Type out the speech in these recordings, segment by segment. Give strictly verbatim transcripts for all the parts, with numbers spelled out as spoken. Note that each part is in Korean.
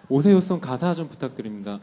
오세요송 가사 좀 부탁드립니다.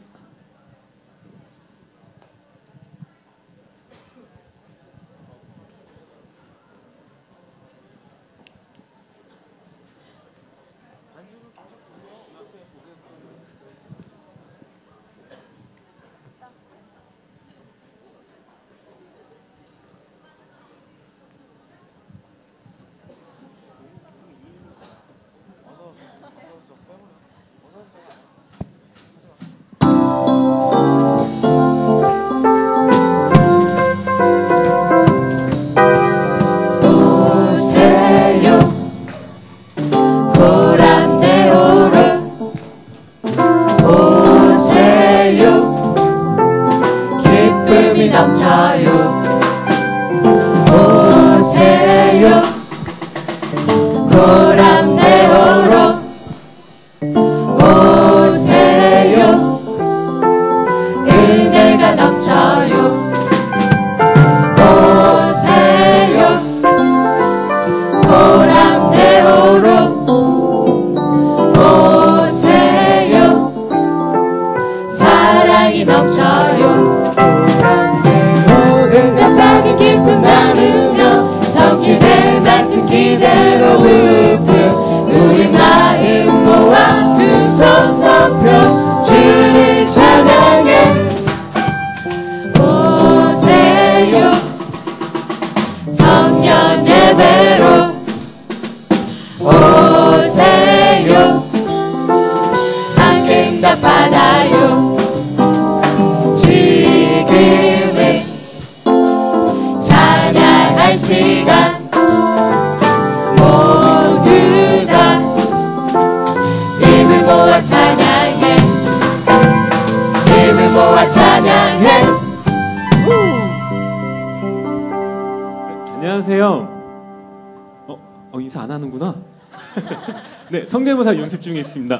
네, 성대모사 연습 중에 있습니다.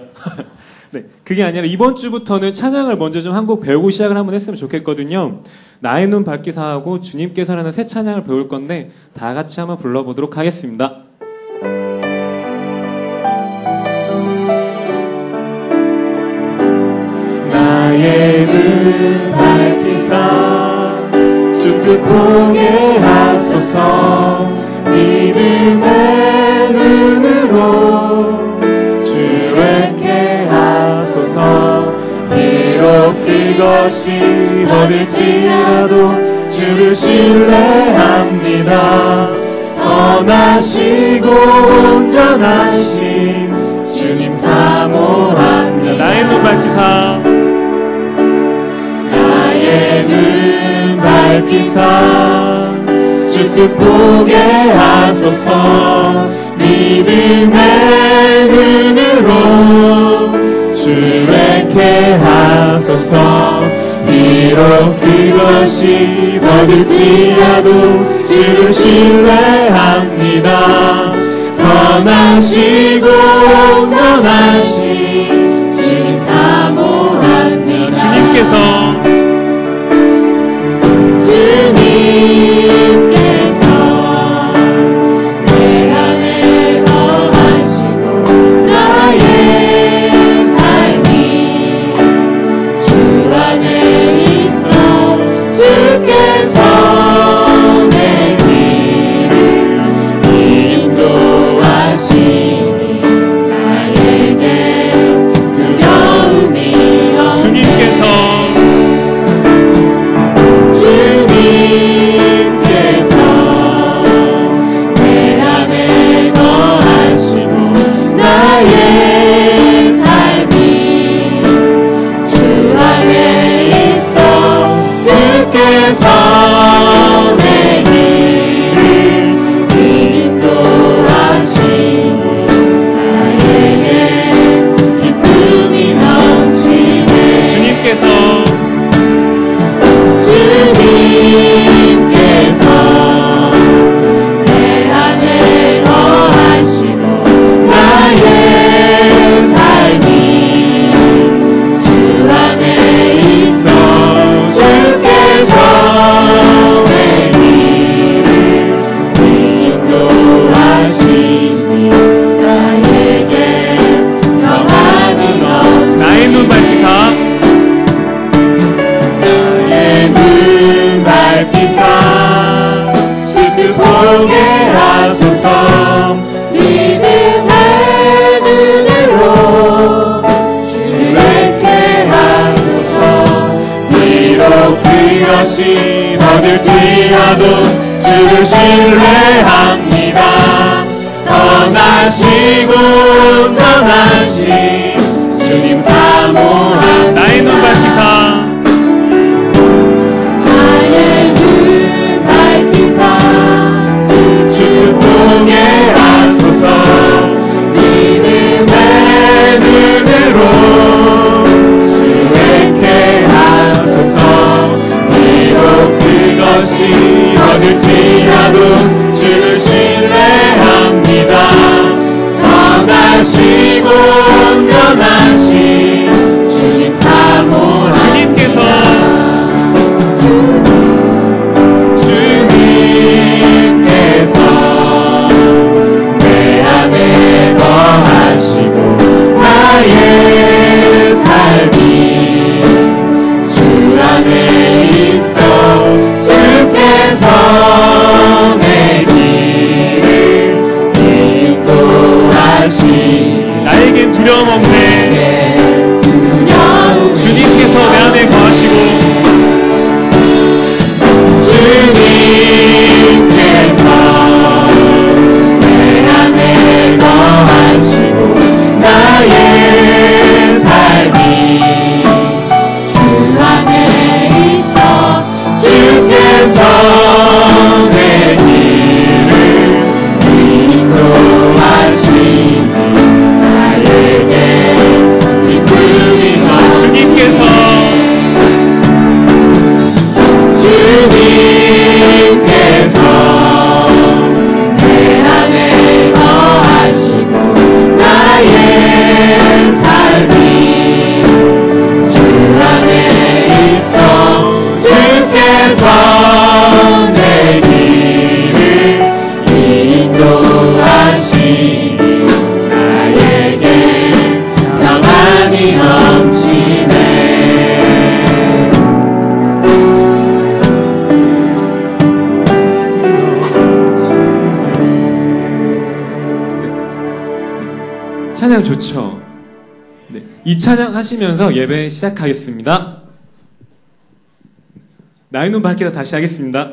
네, 그게 아니라 이번 주부터는 찬양을 먼저 좀 한 곡 배우고 시작을 한번 했으면 좋겠거든요. 나의 눈 밝기사하고 주님께서라는 새 찬양을 배울 건데 다 같이 한번 불러보도록 하겠습니다. 나의 눈 밝히사 주 뜻 보게 하소서. 믿음의 눈으로 주를 뵙게 하소서. 비록 그것이 더딜지라도 주를 신뢰합니다. 선하시고 온전하신 주님 사모합니다. 나의 눈 밝히사 나의 눈 밝히사 주 뜻 보게 하소서. 믿음의 눈으로 주를 뵙게 하소서. 비록 그것이 더딜지라도 주를 신뢰합니다. 선하시고 온전하신 주님 사모합니다. 주님께서 주님께서 내 안에 거하시고 나의 삶이 주 안에 있어 주께서 내 길을 인도하시니 나에게 두려움이 없네. 주님께서 비록 그것이 더딜지라도 주를 신뢰합니다. 선하시고 온전하신 주님 사모합니다. 나의 눈 밝히사 나의 눈 밝히사 주 뜻 보게 하소서. 믿음의 눈으로 주에게 하소서. 비록 그것이 어딜지라도 주를 신뢰합니다. 선하시고 온전하신 주님 사모합니다. 주님께서 주님께서 내 안에 거하시고 나의 삶이 주 안에 있어 주께서 내 길을 인도하시니 나에겐 두려움 없네. 주님께서 내 안에 거하시고 주님께서 내 안에 거하시고 나의 삶이 주 안에 있어 주께서 내 길을 인도하시니 나에게 기쁨이 주님께서 주님께서 내 안에 거하시고 나의 삶이 주 안에 있어 주께서 내 길을 인도하시니 나에게 평안이 넘치네. 찬양 좋죠. 네, 이 찬양 하시면서 예배 시작하겠습니다. 나의 눈 밝히다 다시 하겠습니다.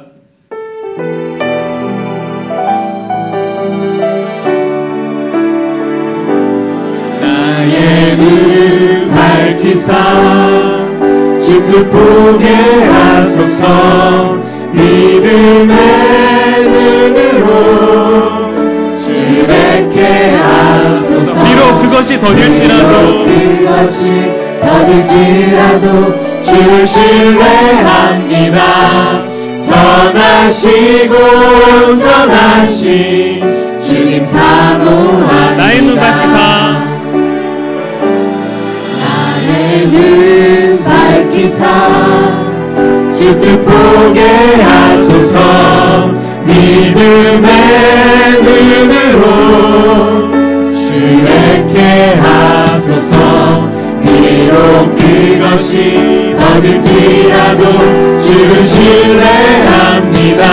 나의 눈 밝히사 주 뜻 보게 하소서. 믿음의 눈으로 주에게 하소서. 비록 그것이 더딜지라도 그것이 더딜지라도 주를 신뢰합니다. 선하시고 온전하신 주님 사모합니다. 나의 눈 밝히사 나의 눈 밝히사 주 뜻 보게 하소서. 믿음의 눈으로 주에게 하소서. 비록 그것이 더딜지라도 주를 신뢰합니다.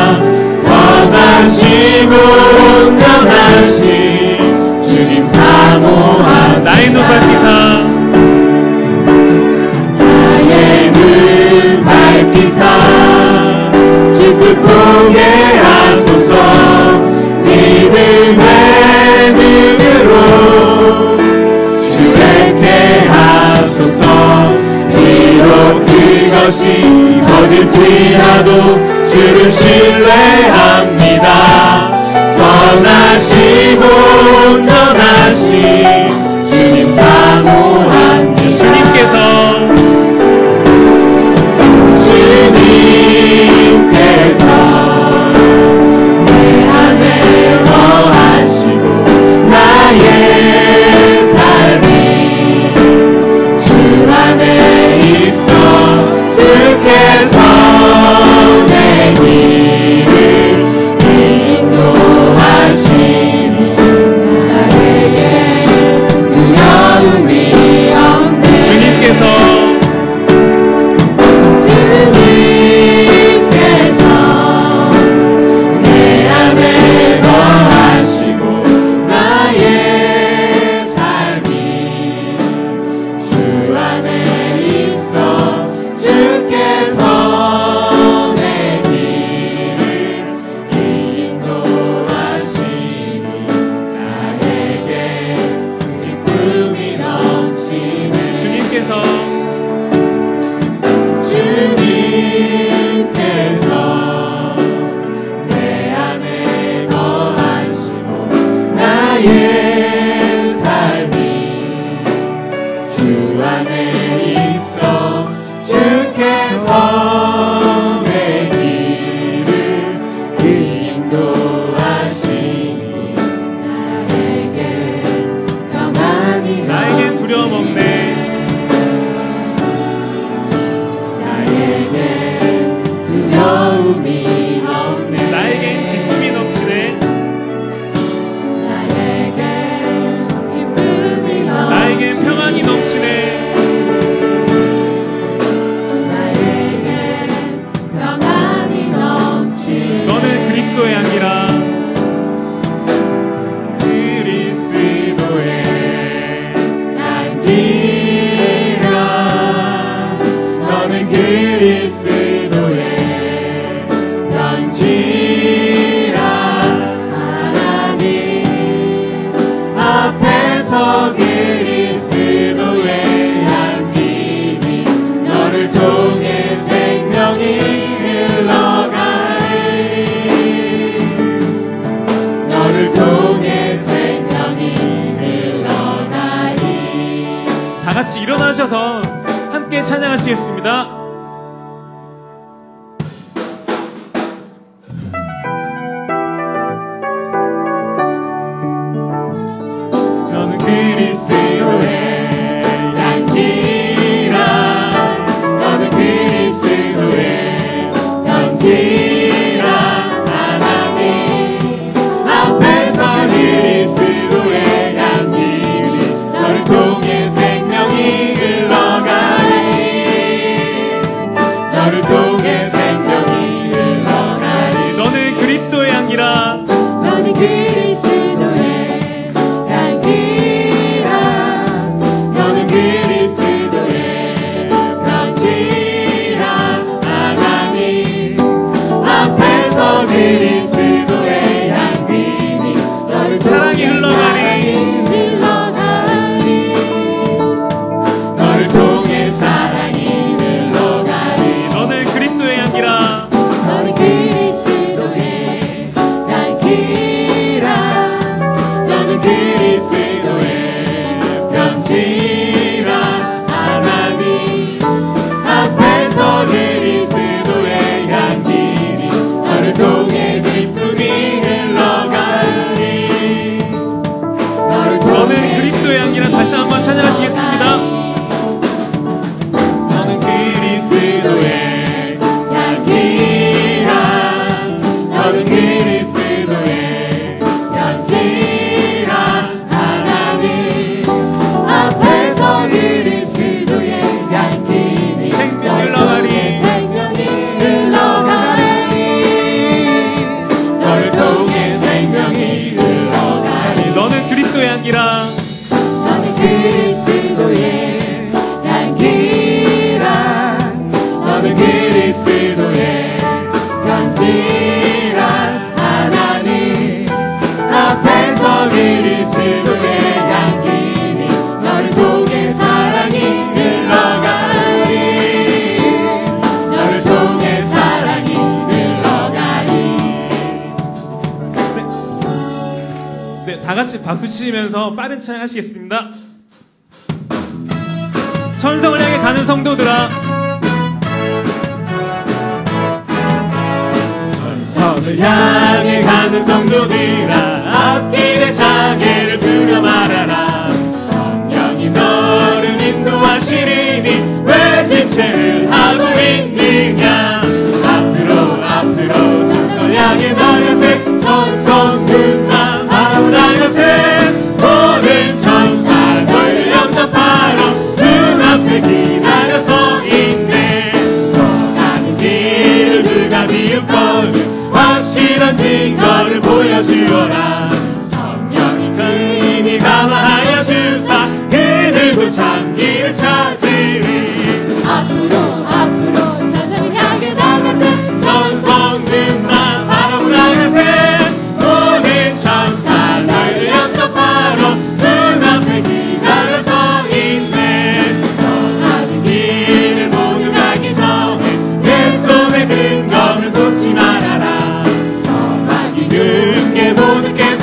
선하시고 온전하신 주님 사모합니다. 나의 눈 밝히사 나의 눈 밝히사 주 뜻 보게 하소서. 믿음의 눈으로 주에게 하소서. 비록 그것이 더딜지라도 주를 신뢰합니다. 선하시고 온전하신 주님 사모합니다. 주님께서 주님께서 내 안에 거하시고 나의 삶이 주 안에 있어 주께서 내 길을 인도하시니 나에게 두려움이 없네. 찬양하시겠습니다. 너는 그리스도의 향기라 너는 그리스도의 편지라 하나님 앞에서 그리스도의 향기니 너를 통해 생명이 흘러가리 너를 통해 생명이 흘러가리 너는 그리스도의 향기라 너는 그리스도의 향기라 너는 그리스도의 편지라 하나님 앞에서 그리스도의 향기니 너를 사랑이 흘러가리 흘러가리 너를 통해 사랑이 흘러가리 너는 그리스도의 향기라 너는 그리스도의 향기라 너는 그리스도의 편지라 하나님 앞에서 그리스도의 향기니 너를 통해 기쁨이 흘러가리 너를 너는 통해 그리스도의 향기라 다시 한번 찬양하시겠습니다. 너는 그리스도의 향기라 너는 그리스도의 편지라 하나님 앞에서 그리스도의 향기니 생명이 흘러가리. 생명이 흘러가리 너를 통해 생명이 흘러가리 너는 그리스도의 향기라 너는 그리스도의 향기라 너는 그리스도의 편지라 하나님 앞에서 그리스도의 향기니 너를 통해 사랑이 흘러가리 너를 통해 사랑이 흘러가리 네, 다 같이 박수 치시면서 빠른 찬양하시겠습니다. 천성을 향해 가는 성도들아 천성을 향해 가는 성도들아 앞길의 장애를 두려 말아라 성령이 너를 인도하시리니 왜 지체를 하고 있느냐 앞으로 앞으로 천성을 향해 나가세 천성군만 바로 나가세 모든 천사 너를 영접하러 눈앞에 기다려서 있네 너가는 길을 누가 비웃거든 확실한 증거를 보여주어라 성령이 증인이 감화하여 주사 그들도 참 길을 찾으리 앞으로 앞으로 천성을 향해 나가세 천성들만 바라보 나가세 모든 천사 너희를 영접하러 눈앞에 기다려서 있네 너가는 길을 모두 가기 전에 내 손에 든 검을 놓지 말아라 정확히 그 모든 게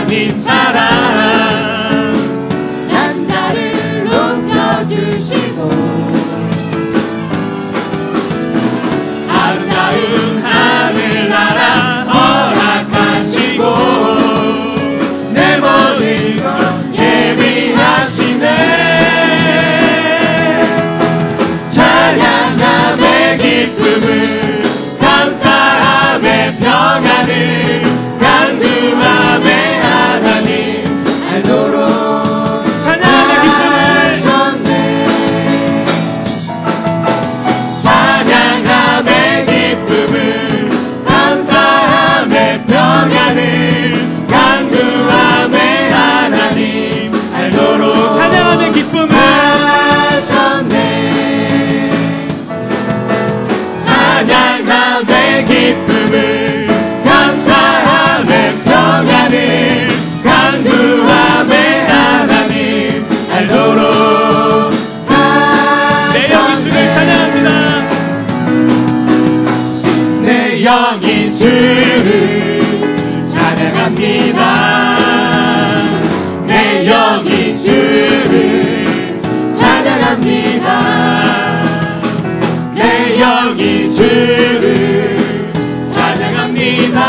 하나님 사랑 난 나를 높여주시고 아름다운 하늘나라 허락하시고 내 모든 것 예비하시네 찬양함의 기쁨을 감사함의 평안을 간구함의 하나님 알도록 찬양함의 기쁨을 찬양함의 기쁨을 감사함의 평안을 간구함의 하나님 알도록 찬양함의 기쁨을 하셨네 찬양함의 기쁨을 감사함의 평안을 간구함의 하나님 알도록 내 영이 주를 찬양합니다 내 영이 주를 찬양합니다 내 영이 주를 찬양합니다 내 영이 주를 찬양합니다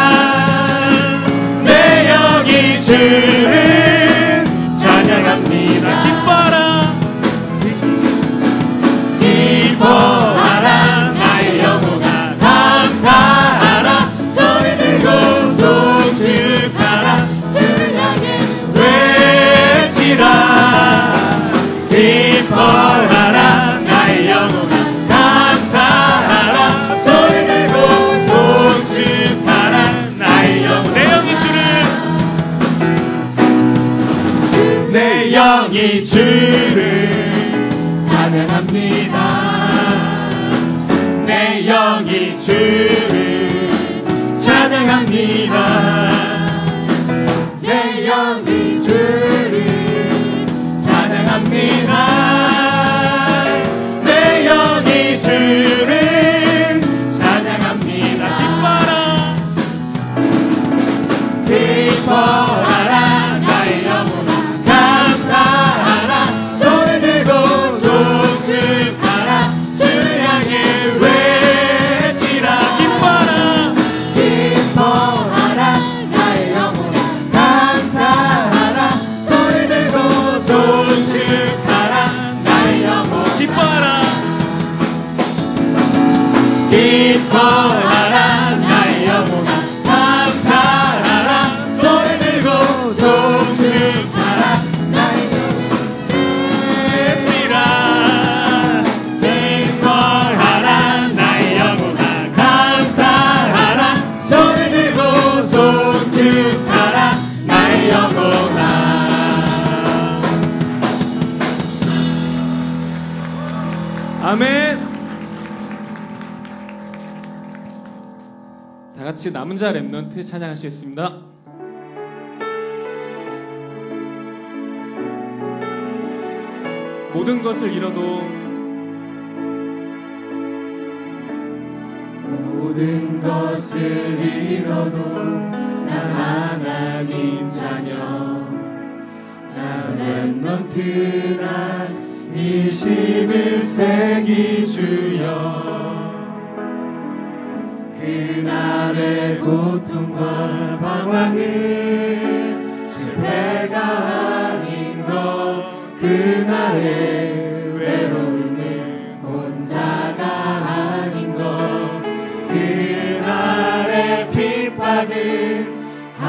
내 영이 주를 찬양합니다 기뻐라 기뻐하라 나의 영혼아 감사하라 소리 들고 송축하라 주를 향해 외치라 기뻐하라 나의 영혼아 감사하라 소리 들고 송축하라 나의 영혼 내 영이 주를 내 영이 주를 찬양합니다 내 영이 주를 찬양합니다 내 영이 주를 찬양합니다 내 영이 주를 찬양합니다 기뻐라 기뻐하라 나의 영혼아 감사하라 손을 들고 송축하라 주를 향해 외치라 기뻐라 기뻐하라 나의 영혼아 감사하라 손을 들고 송축하라 나의 영혼 기뻐하라 기뻐하라 나의 영혼아 감사하라 손을 들고 송축하라 나의 영혼 외치라 기뻐하라 나의 영혼아 감사하라 손을 들고 송축하라 나의 영혼아 아멘 다 같이 남은 자 랩넌트 찬양하시겠습니다. 모든 것을 잃어도 모든 것을 잃어도 난 하나님 자녀 난 랩넌트 난 이십일 세기 주여 그날의 고통과 방황은 실패가 아닌 것 그날의 외로움은 혼자가 아닌 것 그날의 핍박은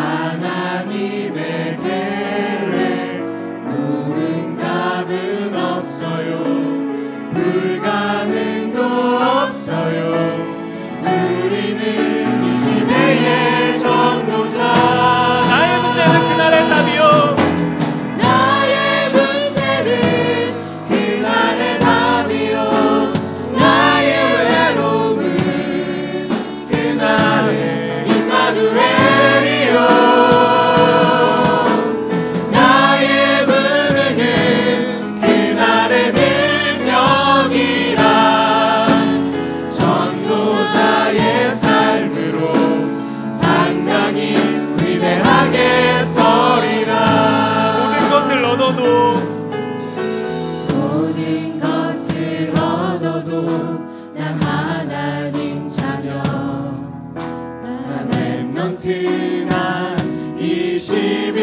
하나님의 계획 무응답은 없어요 불가능도 없어요 우리는 이 시대의 전도자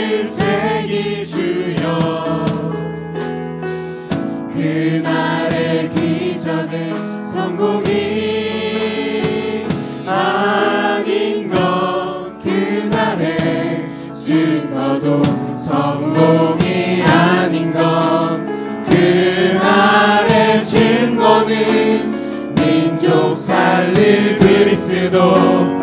색이 주여 그날의 기적은 성공이 아닌 것 그날의 증거도 성공이 아닌 것 그날의 증거는 민족 살릴 그리스도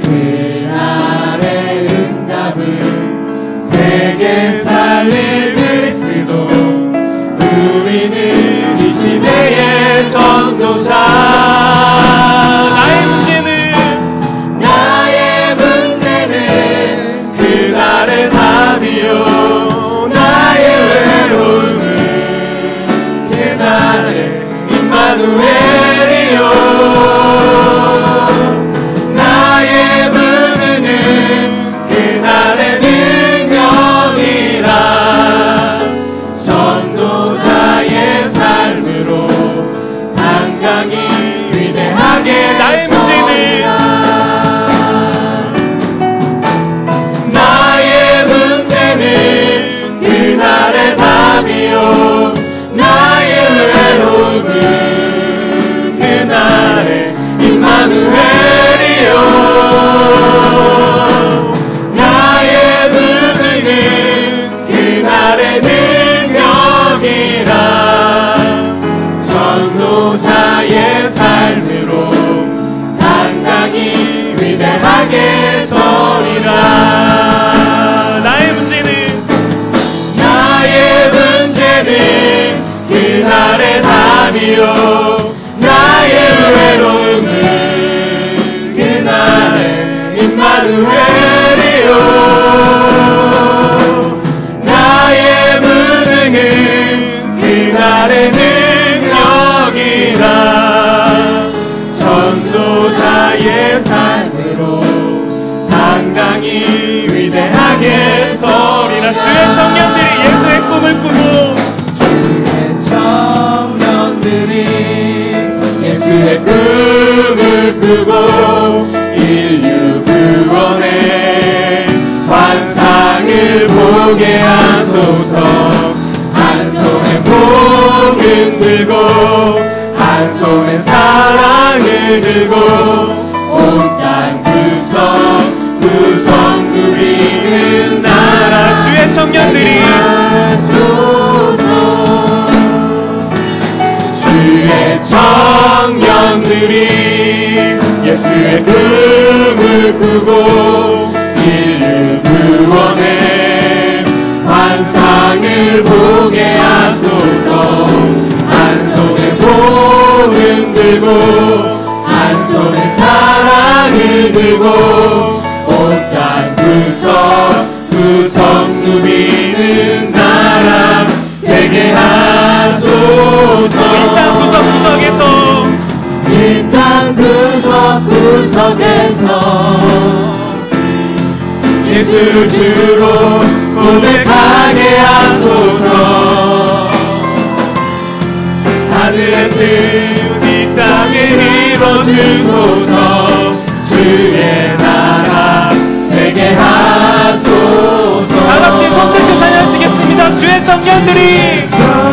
그날의 응답은 세계 살릴 그리스도 우리는 이 시대의 전도자 나의 문제는 나의 문제는 그날의 답이요 나의 외로움은 그날의 임마누엘이요 나의 문제는 그날의 능력이라 전도자의 삶으로 당당히 위대하게 나의 문제는 나의 문제는 그날의 답이요 나의 외로움은 그날의 임마누엘이요 나의 문제는 그날의 능력이라 전도자의 삶으로 당당히 위대하게 서리라 나의 문제는 나의 문제는 그날의 답이요 나의 외로움은 그날의 임마누엘이요 나의 무능은 그날의 능력이라 전도자의 삶으로 당당히 위대하게 서리라 주의 청년들이 예수의 꿈을 꾸고 주의 청년들이 예수의 꿈을 꾸고 인류 구원의 환상을 보게 하소서 한 손에 복음 들고 한 손에 사랑을 들고 온 땅 구성 구성 누리는 나라 주의 청년들이 주의 청년들이 예수의 꿈을 꾸고 인류 구원의 환상을 보게 하소서 한 손에 복음 들고 한 손에 사랑을 들고 온 땅 구석 구석 누비는 나라 되게 하소서 이 땅 구석구석에서 이 땅 구석구석에서 예수를 주로 고백하게 하소서 하늘의 뜻 이 땅에 이뤄주소서 주의 나라 되게 하소서 다같이 손드시 찬양하시겠습니다 주의 청년들이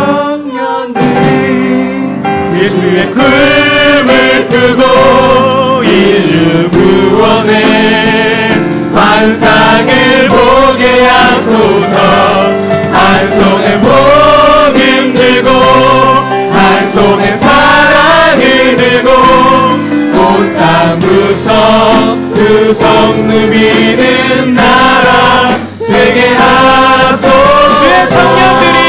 예수의 꿈을 꾸고 인류 구원의 환상을 보게 하소서 한 손에 복음 들고 한 손에 사랑을 들고 온 땅 구석 구석 누비는 나라 되게 하소서 주의 청년들이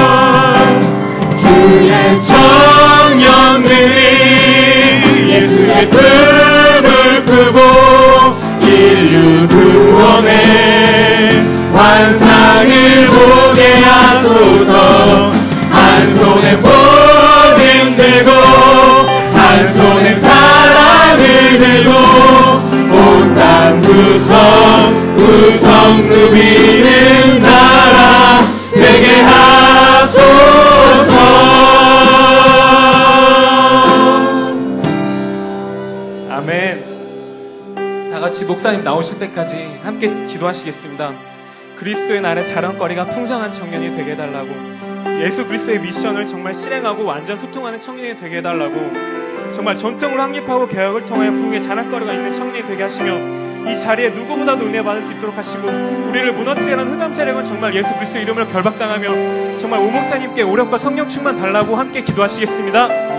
주의 청년들이 예수의 꿈을 꾸고 인류 구원의 환상을 보게 하소서 한 손에 복음 들고 한 손에 사랑을 들고 온 땅 구석 구석 누비는 나라 되게 하소서 아멘. 다 같이 목사님 나오실 때까지 함께 기도하시겠습니다. 그리스도의 날에 자랑거리가 풍성한 청년이 되게 해달라고, 예수 그리스도의 미션을 정말 실행하고 완전 소통하는 청년이 되게 해달라고, 정말 전통을 확립하고 개혁을 통해 부흥의 자랑거리가 있는 청년이 되게 하시며, 이 자리에 누구보다도 은혜 받을 수 있도록 하시고, 우리를 무너뜨리는 흑암 세력은 정말 예수 그리스도 이름으로 결박당하며, 정말 오 목사님께 오력과 성령 충만 달라고 함께 기도하시겠습니다.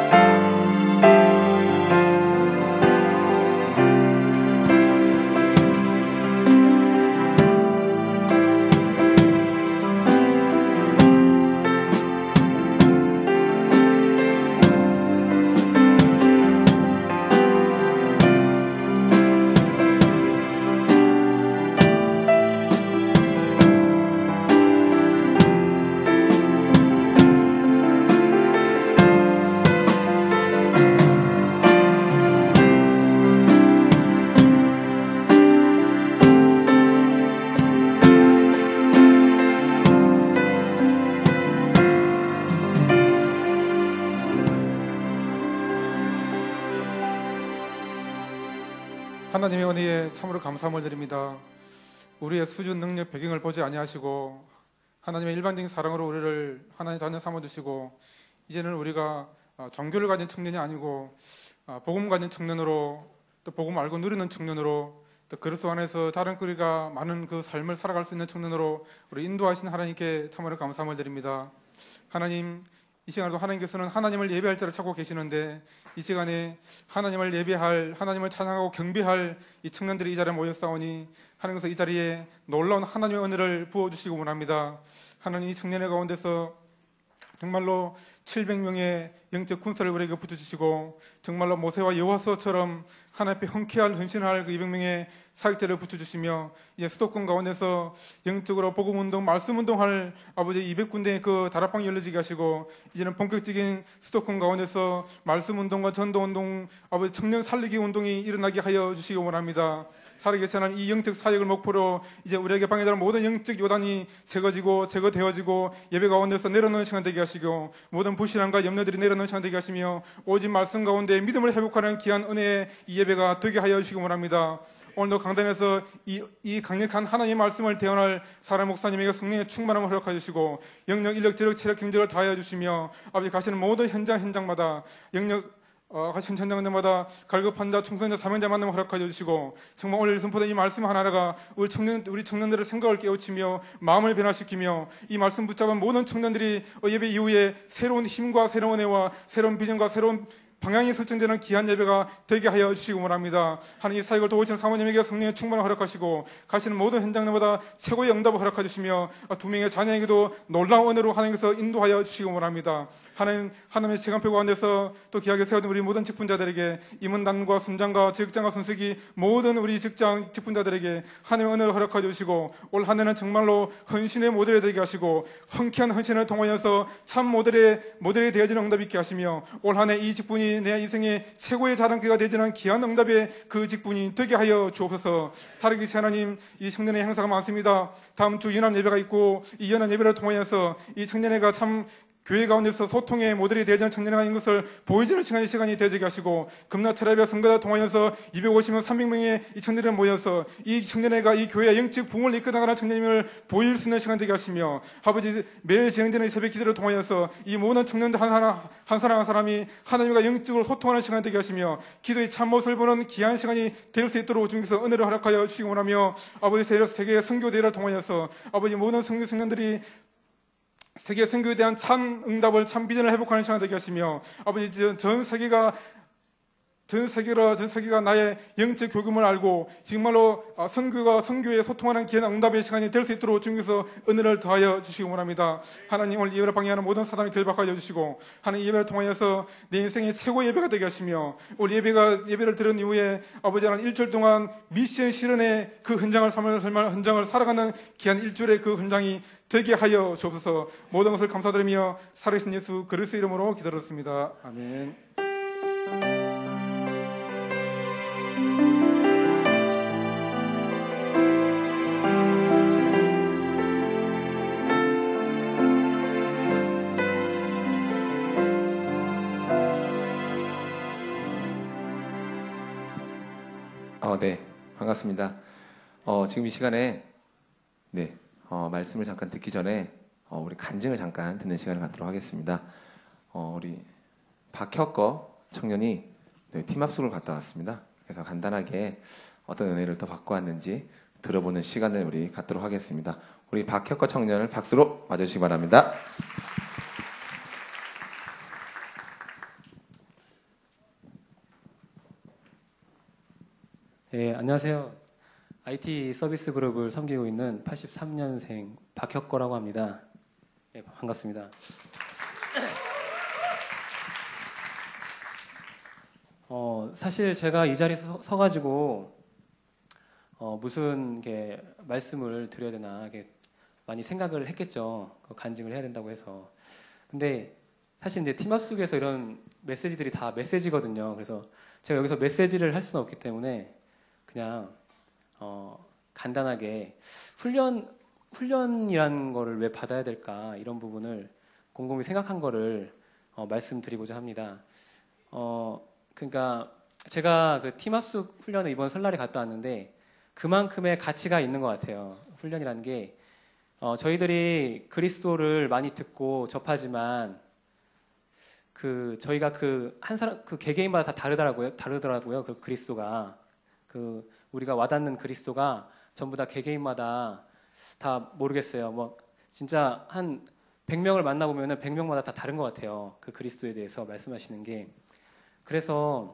하나님의 은혜에 참으로 감사함을 드립니다. 우리의 수준, 능력, 배경을 보지 아니하시고 하나님의 일반적인 사랑으로 우리를 하나님의 자녀 삼아주시고, 이제는 우리가 종교를 가진 청년이 아니고 복음 가진 청년으로, 또 복음 알고 누리는 청년으로, 또 그리스도 안에서 자랑거리가 많은 그 삶을 살아갈 수 있는 청년으로 우리 인도하신 하나님께 참으로 감사함을 드립니다. 하나님, 이 시간에도 하나님께서는 하나님을 예배할 자를 찾고 계시는데, 이 시간에 하나님을 예배할, 하나님을 찬양하고 경배할 이 청년들이 이 자리에 모였사오니 하나님께서 이 자리에 놀라운 하나님의 은혜를 부어주시고 원합니다. 하나님, 이 청년의 가운데서 정말로 칠백 명의 영적 군사를 우리에게 붙여주시고, 정말로 모세와 여호와서처럼 하나님 앞에 헌쾌할 헌신할 그 이백 명의 사역자를 붙여주시며, 이제 수도권 가운데서 영적으로 복음운동, 말씀운동할 아버지 이백 군데의 그 다락방이 열려지게 하시고, 이제는 본격적인 수도권 가운데서 말씀운동과 전도운동, 아버지 청년 살리기 운동이 일어나게 하여 주시기 원합니다. 살아계신 하나님, 이 영적 사역을 목표로 이제 우리에게 방해되는 모든 영적 요단이 제거지고 제거되어지고 예배 가운데서 내려놓는 시간 되게 하시고, 모든 불신앙과 염려들이 내려놓는 시간 되게 하시며, 오직 말씀 가운데 믿음을 회복하는 귀한 은혜의 이 예배가 되게 하여 주시기 원합니다. 오늘도 강단에서 이, 이 강력한 하나님의 말씀을 대언할 사람 목사님에게 성령의 충만함을 허락해 주시고, 영역, 인력, 재력, 체력, 경제를 다하여 주시며, 아버지 가시는 모든 현장 현장마다 영역 어, 가신 현장마다 갈급한 자, 충성자, 사명자 만남을 허락하여 주시고, 정말 오늘 선포된 이 말씀 하나하나가 우리 청년, 우리 청년들의 생각을 깨우치며 마음을 변화시키며, 이 말씀 붙잡은 모든 청년들이 예배 이후에 새로운 힘과 새로운 은혜와 새로운 비전과 새로운 방향이 설정되는 귀한 예배가 되게 하여 주시기 원합니다. 하나님, 이 사역을 도우시는 사모님에게 성령의 충만을 허락하시고, 가시는 모든 현장마다 최고의 응답을 허락해 주시며, 두 명의 자녀에게도 놀라운 은혜로 하나님께서 인도하여 주시기 원합니다. 하나님, 하나님의 시간표 가운데서 또 귀하게 세워둔 우리 모든 직분자들에게, 임원단과 순장과 지역장과 순석이 모든 우리 직장 직분자들에게 하나님의 은혜를 허락해 주시고, 올 한 해는 정말로 헌신의 모델이 되게 하시고, 헌쾌한 헌신을 통하여서 참 모델의 모델이 되어지는 응답이 있게 하시며, 올 한 해 이 직분이 내 인생의 최고의 자랑거리가 되지는 귀한 응답의 그 직분이 되게 하여 주옵소서. 살아계신 하나님, 이 청년의 행사가 많습니다. 다음 주 연합 예배가 있고, 이 연합 예배를 통하여서 이 청년회가 참 교회 가운데서 소통의 모델이 되어지는 청년회인 것을 보여주는 시간이 시간이 되어지게 하시고, 금나 테라비아 선거를 통하여서 이백오십 명, 삼백 명의 이 청년들이 모여서 이 청년회가 이 교회의 영적 부흥을 이끌어나가는 청년임을 보일 수 있는 시간 되게 하시며, 아버지 매일 진행되는 새벽 기도를 통하여서 이 모든 청년들 한 사람 한 사람 한 사람이 하나님과 영적으로 소통하는 시간 되게 하시며, 기도의 참모습을 보는 귀한 시간이 될 수 있도록 주님께서 은혜를 허락하여 주시기 원하며, 아버지 세계 선교 대회를 통하여서 아버지 모든 성교 청년들이 세계 선교에 대한 참 응답을, 참 비전을 회복하는 시간 되게 하시며, 아버지 전 세계가 전 세계가 전 세계가 나의 영적 교금을 알고 정말로 선교가 선교에 소통하는 귀한 응답의 시간이 될 수 있도록 주님께서 은혜를 더하여 주시기 원합니다. 하나님, 오늘 예배를 방해하는 모든 사단을 결박하여 주시고, 하나님 예배를 통하여서 내 인생의 최고 예배가 되게 하시며, 우리 예배가 예배를 들은 이후에 아버지 하나님 일주일 동안 미션 실현의 그 현장을 삼을 현장을 살아가는 귀한 일주일의 그 현장이 되게 하여 주옵소서. 모든 것을 감사드리며 살아계신 예수 그리스도 이름으로 기도드렸습니다. 아멘. 어, 네, 반갑습니다. 어, 지금 이 시간에 네, 어, 말씀을 잠깐 듣기 전에 어, 우리 간증을 잠깐 듣는 시간을 갖도록 하겠습니다. 어, 우리 박혁거 청년이 네, 팀합숙을 갔다 왔습니다. 그래서 간단하게 어떤 은혜를 또 받고 왔는지 들어보는 시간을 우리 갖도록 하겠습니다. 우리 박혁거 청년을 박수로 맞아주시기 바랍니다. 네, 안녕하세요. 아이티 서비스 그룹을 섬기고 있는 팔십삼 년생 박혁거라고 합니다. 네, 반갑습니다. 어, 사실 제가 이 자리에 서, 서가지고 어, 무슨 게 말씀을 드려야 되나 이게 많이 생각을 했겠죠. 그 간증을 해야 된다고 해서. 근데 사실 이제 팀업 속에서 이런 메시지들이 다 메시지거든요. 그래서 제가 여기서 메시지를 할 수는 없기 때문에 그냥 어, 간단하게 훈련 훈련이라는 거를 왜 받아야 될까 이런 부분을 곰곰이 생각한 거를 어, 말씀드리고자 합니다. 어, 그러니까 제가 그 팀합숙 훈련을 이번 설날에 갔다 왔는데 그만큼의 가치가 있는 것 같아요. 훈련이라는 게 어, 저희들이 그리스도를 많이 듣고 접하지만 그 저희가 그 한 사람 그 개개인마다 다 다르더라고요. 다르더라고요. 그 그리스도가 그 우리가 와닿는 그리스도가 전부 다 개개인마다 다 모르겠어요. 뭐 진짜 한 백 명을 만나보면은 백 명마다 다 다른 것 같아요. 그 그리스도에 대해서 말씀하시는 게. 그래서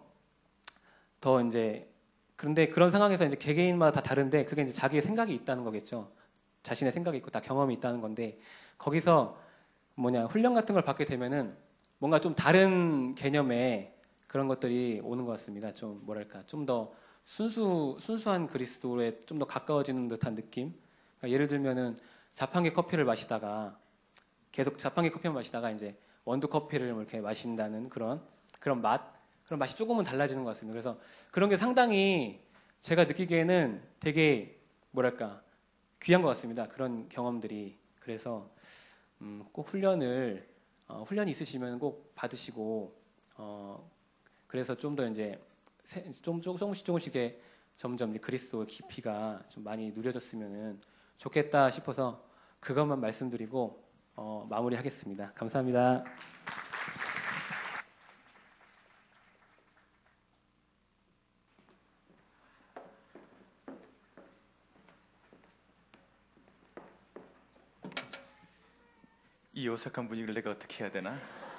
더 이제 그런데 그런 상황에서 이제 개개인마다 다 다른데 그게 이제 자기의 생각이 있다는 거겠죠. 자신의 생각이 있고 다 경험이 있다는 건데 거기서 뭐냐 훈련 같은 걸 받게 되면은 뭔가 좀 다른 개념의 그런 것들이 오는 것 같습니다. 좀 뭐랄까 좀 더 순수 순수한 그리스도에 좀 더 가까워지는 듯한 느낌. 그러니까 예를 들면은 자판기 커피를 마시다가 계속 자판기 커피만 마시다가 이제 원두 커피를 이렇게 마신다는 그런 그런 맛, 그런 맛이 조금은 달라지는 것 같습니다. 그래서 그런 게 상당히 제가 느끼기에는 되게 뭐랄까 귀한 것 같습니다. 그런 경험들이. 그래서 음, 꼭 훈련을 어, 훈련이 있으시면 꼭 받으시고 어, 그래서 좀 더 이제 좀 조금씩 조금씩 점점 그리스도의 깊이가 좀 많이 누려졌으면 좋겠다 싶어서 그것만 말씀드리고 어, 마무리하겠습니다. 감사합니다. 이 어색한 분위기를 내가 어떻게 해야 되나?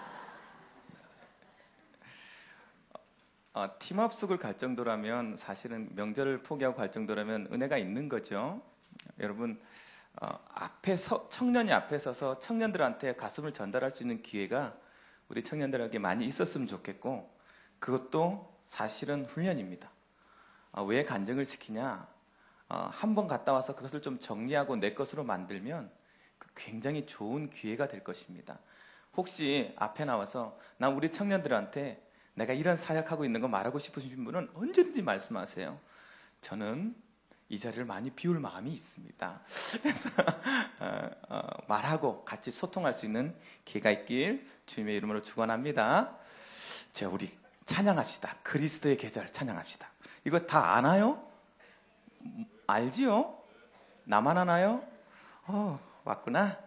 어, 팀합숙을 갈 정도라면 사실은 명절을 포기하고 갈 정도라면 은혜가 있는 거죠. 여러분 어, 앞에 서, 청년이 앞에 서서 청년들한테 가슴을 전달할 수 있는 기회가 우리 청년들에게 많이 있었으면 좋겠고 그것도 사실은 훈련입니다. 어, 왜 간증을 시키냐? 어, 한 번 갔다 와서 그것을 좀 정리하고 내 것으로 만들면 굉장히 좋은 기회가 될 것입니다. 혹시 앞에 나와서 난 우리 청년들한테 내가 이런 사역하고 있는 거 말하고 싶으신 분은 언제든지 말씀하세요. 저는 이 자리를 많이 비울 마음이 있습니다. 그래서 어, 어, 말하고 같이 소통할 수 있는 기회가 있길 주님의 이름으로 축원합니다. 자, 우리 찬양합시다. 그리스도의 계절 찬양합시다. 이거 다 아나요? 알지요? 나만 아나요? 어, 왔구나.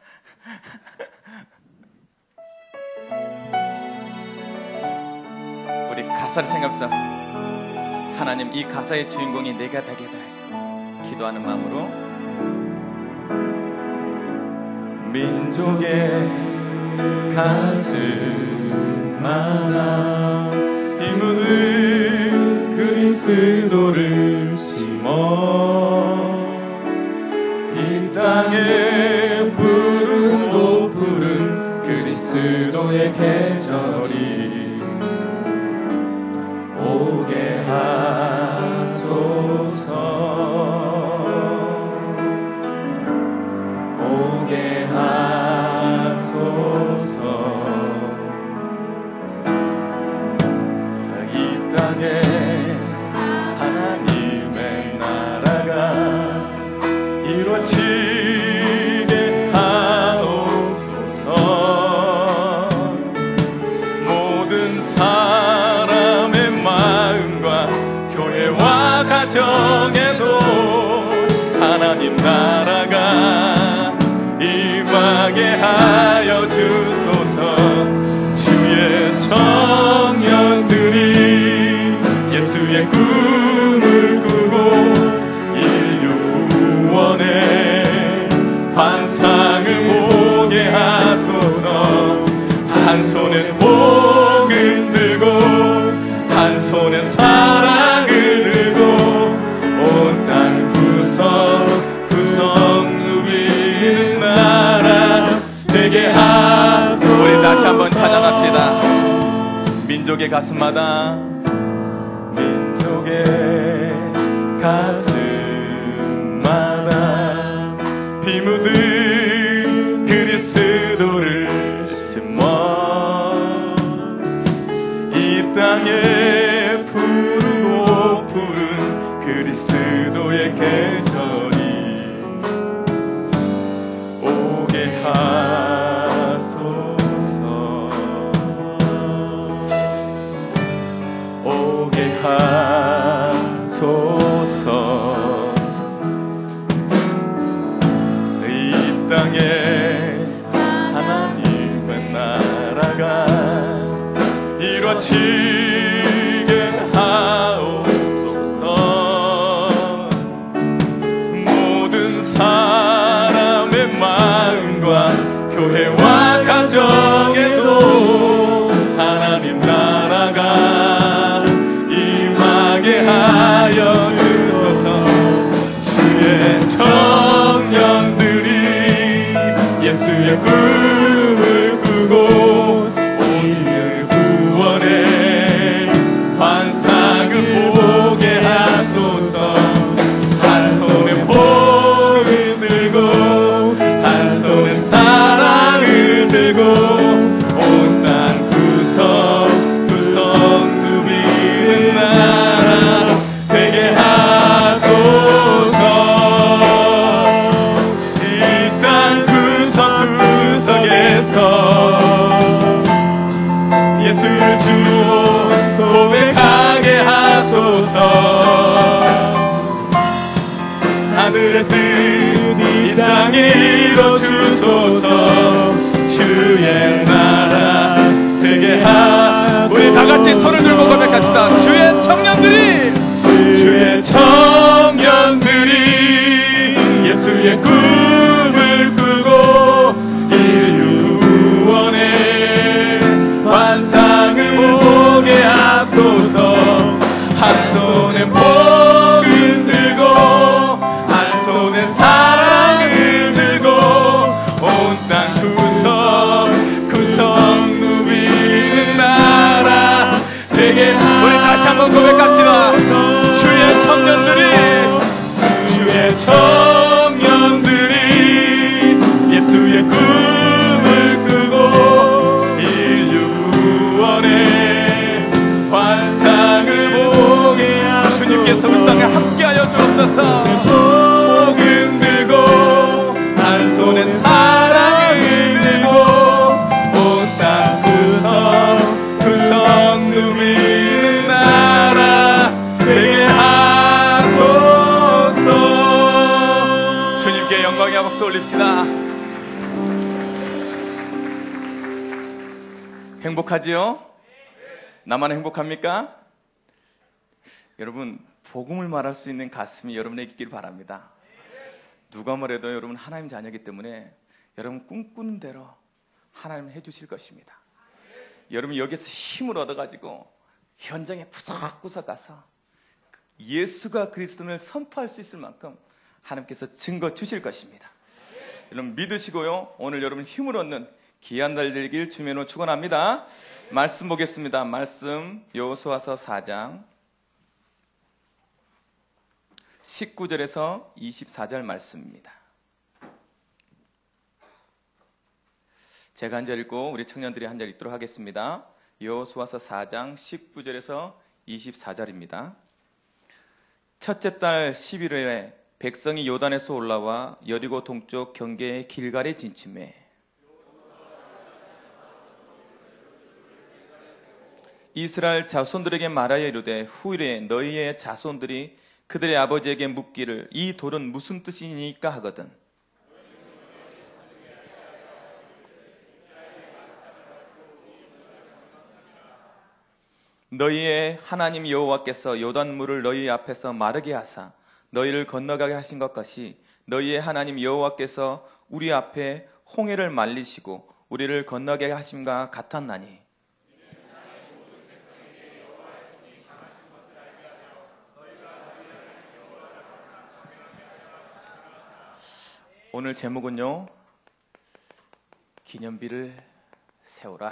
우리 가사를 생각합시다. 하나님, 이 가사의 주인공이 내가 되게 해달라. 기도하는 마음으로. 민족의 가슴마다 힘은 그리스도를 심어 이 땅에 푸르고 푸른 그리스도의 계절이 오게 하소서. 오게 하소서. 이 땅에 하나님의 나라가 이루어지게 하옵소서. 모든 사람의 마음과 교회와 가정에도 하나님 나라가 임하게 하여 주소서. 주의 청년들이 예수의 꿈을 꾸고 인류 구원의 환상을 보게 하소서. 한 손은 복음 들고 한 손은 사랑을 들고 온 땅 구석구석 누비는 나라 되게 하소서. 우리 다시 한번 찬양합시다. 민족의 가슴마다 민족의 가슴마다 피 묻은 그리스도를 심어 이 땅에 푸르고 푸른 그리스도의 계절이 오게 하소서. 오게 하소서. 이 땅에 하나님의 나라가 이루어지게 하옵소서. 모든 사람의 마음과 교회와 가정에도 하나님 나라가 임하게 하여 주소서. 주의 청년들이 예수의 꿈을 꾸고 오늘 구원의 환상을 보게 하소서. 한 손에 복을 들고 한 손에 사랑을 들고 온 땅 구석구석 누비는 나라 되게 하소서. 이 땅 구석구석에서 예수를 주로 고백하게 하소서. 하늘의 뜻 이 땅에 이뤄주소서. 주의 나라 되게 하. 우리 다같이 손을 들고 고백합시다. 주의 청년들이 주의 청년들이 예수의 꿈을 꾸고 인류 구원의 환상을 보게 하소서. 한 손에 복음 들고 한 손에 사랑을 들고 온 땅 구석구석 누비는 나라 되게. 우리 다시 한번 고백합시다. 주의 청년들이 주의 청년들이 예수의 꿈을 꾸고 인류 구원의 환상을 보게 하소서. 주님께서 우리 땅에 함께하여 주옵소서. 복음 들고 한 손에 사랑을 들고 온 땅 구석구석 누비는 나라 되게 하소서. 주님께 영광의 박수 올립시다. 행복하지요? 나만 행복합니까? 여러분, 복음을 말할 수 있는 가슴이 여러분에게 있기를 바랍니다. 누가 뭐래도 여러분 하나님 자녀이기 때문에 여러분 꿈꾸는 대로 하나님은 해주실 것입니다. 여러분 여기서 힘을 얻어가지고 현장에 구석구석 가서 예수가 그리스도를 선포할 수 있을 만큼 하나님께서 증거 주실 것입니다. 여러분 믿으시고요. 오늘 여러분 힘을 얻는 귀한 날 되길 주님으로 축원합니다. 말씀 보겠습니다. 말씀 여호수아서 사 장 십구 절에서 이십사 절 말씀입니다. 제가 한 절 읽고 우리 청년들이 한 절 읽도록 하겠습니다. 여호수아서 사 장 십구 절에서 이십사 절입니다. 첫째 달 십일 일에 백성이 요단에서 올라와 여리고 동쪽 경계의 길갈에 진침해 이스라엘 자손들에게 말하여 이르되 후일에 너희의 자손들이 그들의 아버지에게 묻기를 이 돌은 무슨 뜻이니까 하거든 너희의 하나님 여호와께서 요단물을 너희 앞에서 마르게 하사 너희를 건너가게 하신 것 같이 너희의 하나님 여호와께서 우리 앞에 홍해를 말리시고 우리를 건너게 하심과 같았나니 오늘 제목은요, 기념비를 세우라.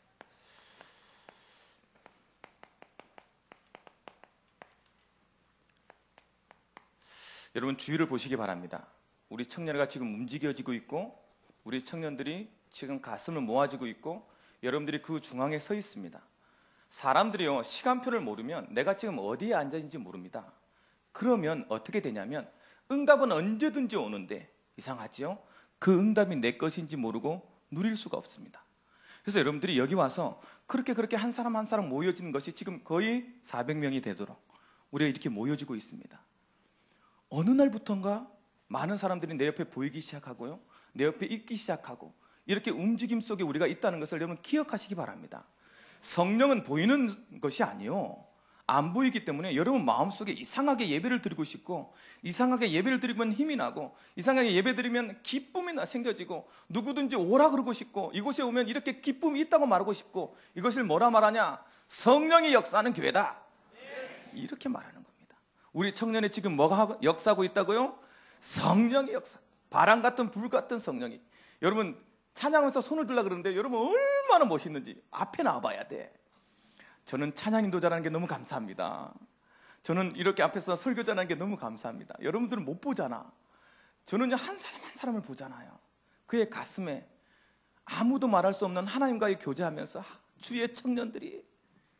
여러분 주위를 보시기 바랍니다. 우리 청년회가 지금 움직여지고 있고 우리 청년들이 지금 가슴을 모아지고 있고 여러분들이 그 중앙에 서 있습니다. 사람들이요, 시간표를 모르면 내가 지금 어디에 앉아 있는지 모릅니다. 그러면 어떻게 되냐면 응답은 언제든지 오는데 이상하죠? 그 응답이 내 것인지 모르고 누릴 수가 없습니다. 그래서 여러분들이 여기 와서 그렇게 그렇게 한 사람 한 사람 모여지는 것이 지금 거의 사백 명이 되도록 우리가 이렇게 모여지고 있습니다. 어느 날부턴가 많은 사람들이 내 옆에 보이기 시작하고요, 내 옆에 있기 시작하고 이렇게 움직임 속에 우리가 있다는 것을 여러분 기억하시기 바랍니다. 성령은 보이는 것이 아니요, 안 보이기 때문에 여러분 마음속에 이상하게 예배를 드리고 싶고 이상하게 예배를 드리면 힘이 나고 이상하게 예배 드리면 기쁨이 생겨지고 누구든지 오라 그러고 싶고 이곳에 오면 이렇게 기쁨이 있다고 말하고 싶고 이것을 뭐라 말하냐? 성령이 역사하는 교회다, 이렇게 말하는 겁니다. 우리 청년이 지금 뭐가 역사하고 있다고요? 성령의 역사, 바람 같은 불 같은 성령이. 여러분 찬양하면서 손을 들라 그러는데 여러분 얼마나 멋있는지 앞에 나와봐야 돼. 저는 찬양 인도자라는 게 너무 감사합니다. 저는 이렇게 앞에서 설교자라는 게 너무 감사합니다. 여러분들은 못 보잖아. 저는 한 사람 한 사람을 보잖아요. 그의 가슴에 아무도 말할 수 없는 하나님과의 교제하면서 주의 청년들이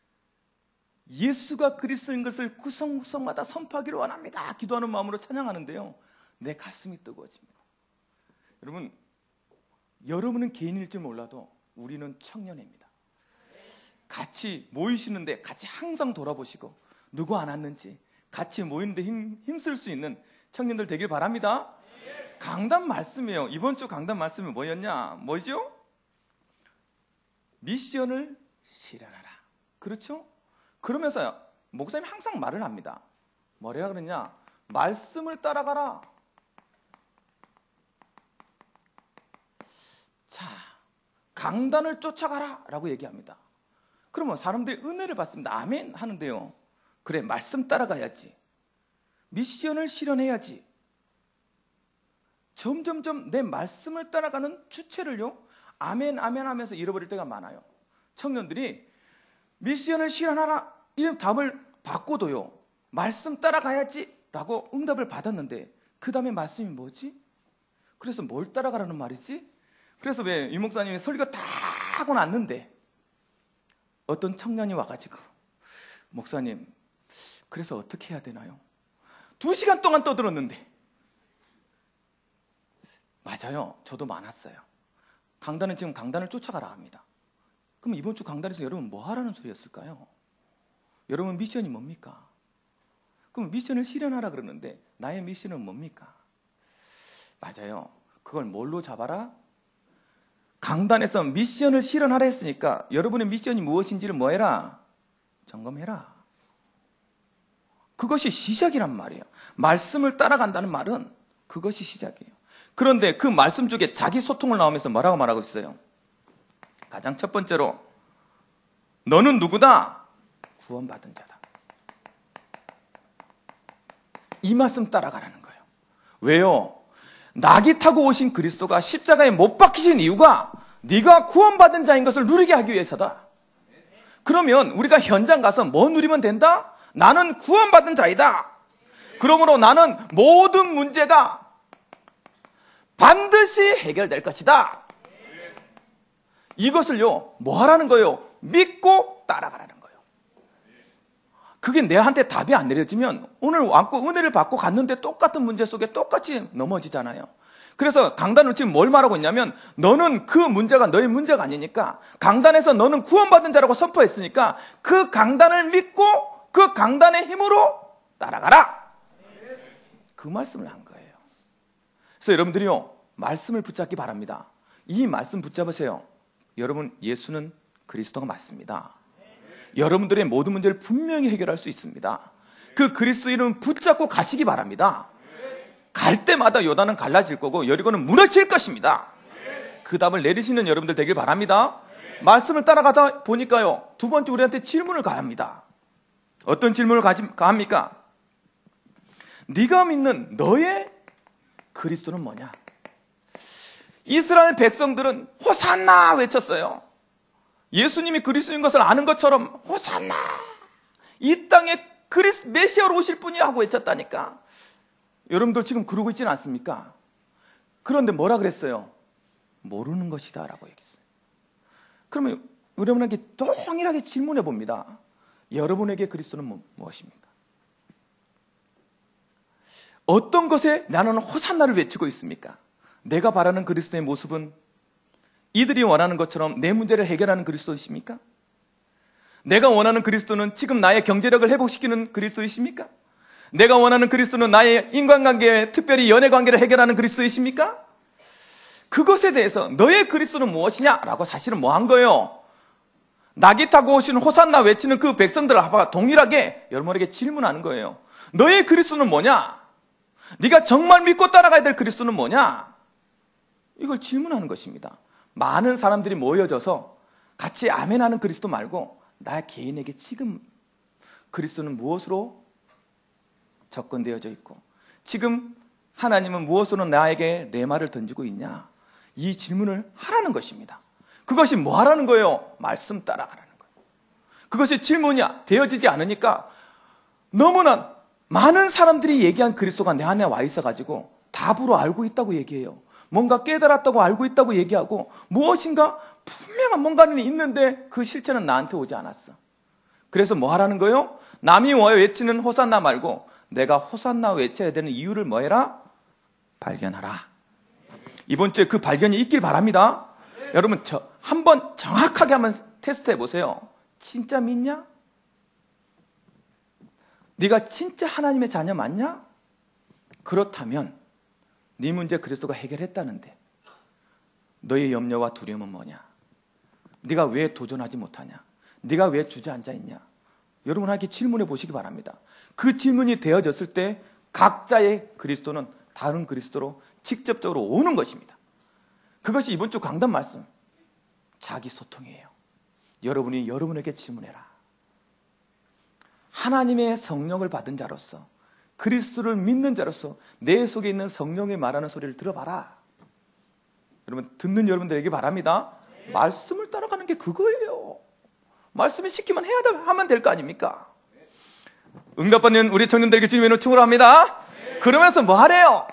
예수가 그리스도인 것을 구성구성마다 선포하기를 원합니다 기도하는 마음으로 찬양하는데요, 내 가슴이 뜨거워집니다. 여러분, 여러분은 개인일지 몰라도 우리는 청년입니다. 같이 모이시는데 같이 항상 돌아보시고 누구 안 왔는지 같이 모이는데 힘, 힘쓸 수 있는 청년들 되길 바랍니다. 강단 말씀이에요. 이번 주 강단 말씀이 뭐였냐? 뭐죠? 미션을 실현하라. 그렇죠? 그러면서 목사님이 항상 말을 합니다. 뭐라 그러냐? 말씀을 따라가라. 자, 강단을 쫓아가라 라고 얘기합니다. 그러면 사람들이 은혜를 받습니다. 아멘 하는데요, 그래, 말씀 따라가야지, 미션을 실현해야지. 점점점 내 말씀을 따라가는 주체를요, 아멘 아멘 하면서 잃어버릴 때가 많아요. 청년들이 미션을 실현하라 이런 답을 받고도요, 말씀 따라가야지 라고 응답을 받았는데 그 다음에 말씀이 뭐지? 그래서 뭘 따라가라는 말이지? 그래서 왜 유 목사님이 설교 다 하고 났는데 어떤 청년이 와가지고, 목사님 그래서 어떻게 해야 되나요? 두 시간 동안 떠들었는데. 맞아요, 저도 많았어요. 강단은 지금 강단을 쫓아가라 합니다. 그럼 이번 주 강단에서 여러분 뭐 하라는 소리였을까요? 여러분 미션이 뭡니까? 그럼 미션을 실현하라 그러는데 나의 미션은 뭡니까? 맞아요, 그걸 뭘로 잡아라? 강단에서 미션을 실현하라 했으니까 여러분의 미션이 무엇인지를 뭐 해라? 점검해라. 그것이 시작이란 말이에요. 말씀을 따라간다는 말은 그것이 시작이에요. 그런데 그 말씀 중에 자기 소통을 나오면서 뭐라고 말하고 있어요? 가장 첫 번째로 너는 누구다? 구원받은 자다. 이 말씀 따라가라는 거예요. 왜요? 낙이 타고 오신 그리스도가 십자가에 못 박히신 이유가 네가 구원받은 자인 것을 누리게 하기 위해서다. 그러면 우리가 현장 가서 뭐 누리면 된다? 나는 구원받은 자이다. 그러므로 나는 모든 문제가 반드시 해결될 것이다. 이것을요, 뭐 하라는 거예요? 믿고 따라가라는 거예요. 그게 내한테 답이 안 내려지면 오늘 왔고 은혜를 받고 갔는데 똑같은 문제 속에 똑같이 넘어지잖아요. 그래서 강단은 지금 뭘 말하고 있냐면 너는 그 문제가 너의 문제가 아니니까 강단에서 너는 구원받은 자라고 선포했으니까 그 강단을 믿고 그 강단의 힘으로 따라가라. 그 말씀을 한 거예요. 그래서 여러분들이요, 말씀을 붙잡기 바랍니다. 이 말씀 붙잡으세요. 여러분, 예수는 그리스도가 맞습니다. 여러분들의 모든 문제를 분명히 해결할 수 있습니다. 그 그리스도 이름을 붙잡고 가시기 바랍니다. 갈 때마다 요단은 갈라질 거고 여리고는 무너질 것입니다. 그 답을 내리시는 여러분들 되길 바랍니다. 말씀을 따라가다 보니까요, 두 번째 우리한테 질문을 가합니다. 어떤 질문을 가합니까? 네가 믿는 너의 그리스도는 뭐냐? 이스라엘 백성들은 호산나 외쳤어요. 예수님이 그리스도인 것을 아는 것처럼 호산나, 이 땅에 그리스 메시아로 오실 분이 하고 외쳤다니까. 여러분들 지금 그러고 있지는 않습니까? 그런데 뭐라 그랬어요? 모르는 것이다 라고 얘기했어요. 그러면 여러분에게 동일하게 질문해 봅니다. 여러분에게 그리스도는 뭐, 무엇입니까? 어떤 것에 나는 호산나를 외치고 있습니까? 내가 바라는 그리스도의 모습은 이들이 원하는 것처럼 내 문제를 해결하는 그리스도이십니까? 내가 원하는 그리스도는 지금 나의 경제력을 회복시키는 그리스도이십니까? 내가 원하는 그리스도는 나의 인간관계, 특별히 연애관계를 해결하는 그리스도이십니까? 그것에 대해서 너의 그리스도는 무엇이냐라고 사실은 뭐 한 거예요? 낙이 타고 오시는 호산나 외치는 그 백성들 앞에 동일하게 여러분에게 질문하는 거예요. 너의 그리스도는 뭐냐? 네가 정말 믿고 따라가야 될 그리스도는 뭐냐? 이걸 질문하는 것입니다. 많은 사람들이 모여져서 같이 아멘하는 그리스도 말고 나 개인에게 지금 그리스도는 무엇으로 접근되어져 있고 지금 하나님은 무엇으로 나에게 레마를 던지고 있냐? 이 질문을 하라는 것입니다. 그것이 뭐 하라는 거예요? 말씀 따라가라는 거예요. 그것이 질문이 되어지지 않으니까 너무나 많은 사람들이 얘기한 그리스도가 내 안에 와 있어가지고 답으로 알고 있다고 얘기해요. 뭔가 깨달았다고 알고 있다고 얘기하고 무엇인가 분명한 뭔가는 있는데 그 실체는 나한테 오지 않았어. 그래서 뭐 하라는 거예요? 남이 외치는 호산나 말고 내가 호산나 외쳐야 되는 이유를 뭐 해라? 발견하라. 이번 주에 그 발견이 있길 바랍니다. 네. 여러분 저 한번 정확하게 한번 테스트 해보세요. 진짜 믿냐? 네가 진짜 하나님의 자녀 맞냐? 그렇다면 네 문제 그리스도가 해결했다는데 너의 염려와 두려움은 뭐냐? 네가 왜 도전하지 못하냐? 네가 왜 주저앉아 있냐? 여러분에게 질문해 보시기 바랍니다. 그 질문이 되어졌을 때 각자의 그리스도는 다른 그리스도로 직접적으로 오는 것입니다. 그것이 이번 주 강단 말씀, 자기 소통이에요. 여러분이 여러분에게 질문해라. 하나님의 성령을 받은 자로서, 그리스도를 믿는 자로서 내 속에 있는 성령이 말하는 소리를 들어봐라. 여러분 듣는 여러분들에게 바랍니다. 네. 말씀을 따라가는 게 그거예요. 말씀이 시키면 해야 돼, 하면 될 거 아닙니까? 네. 응답받는 우리 청년들에게 주님의 이름으로 충고합니다. 네. 그러면서 뭐 하래요?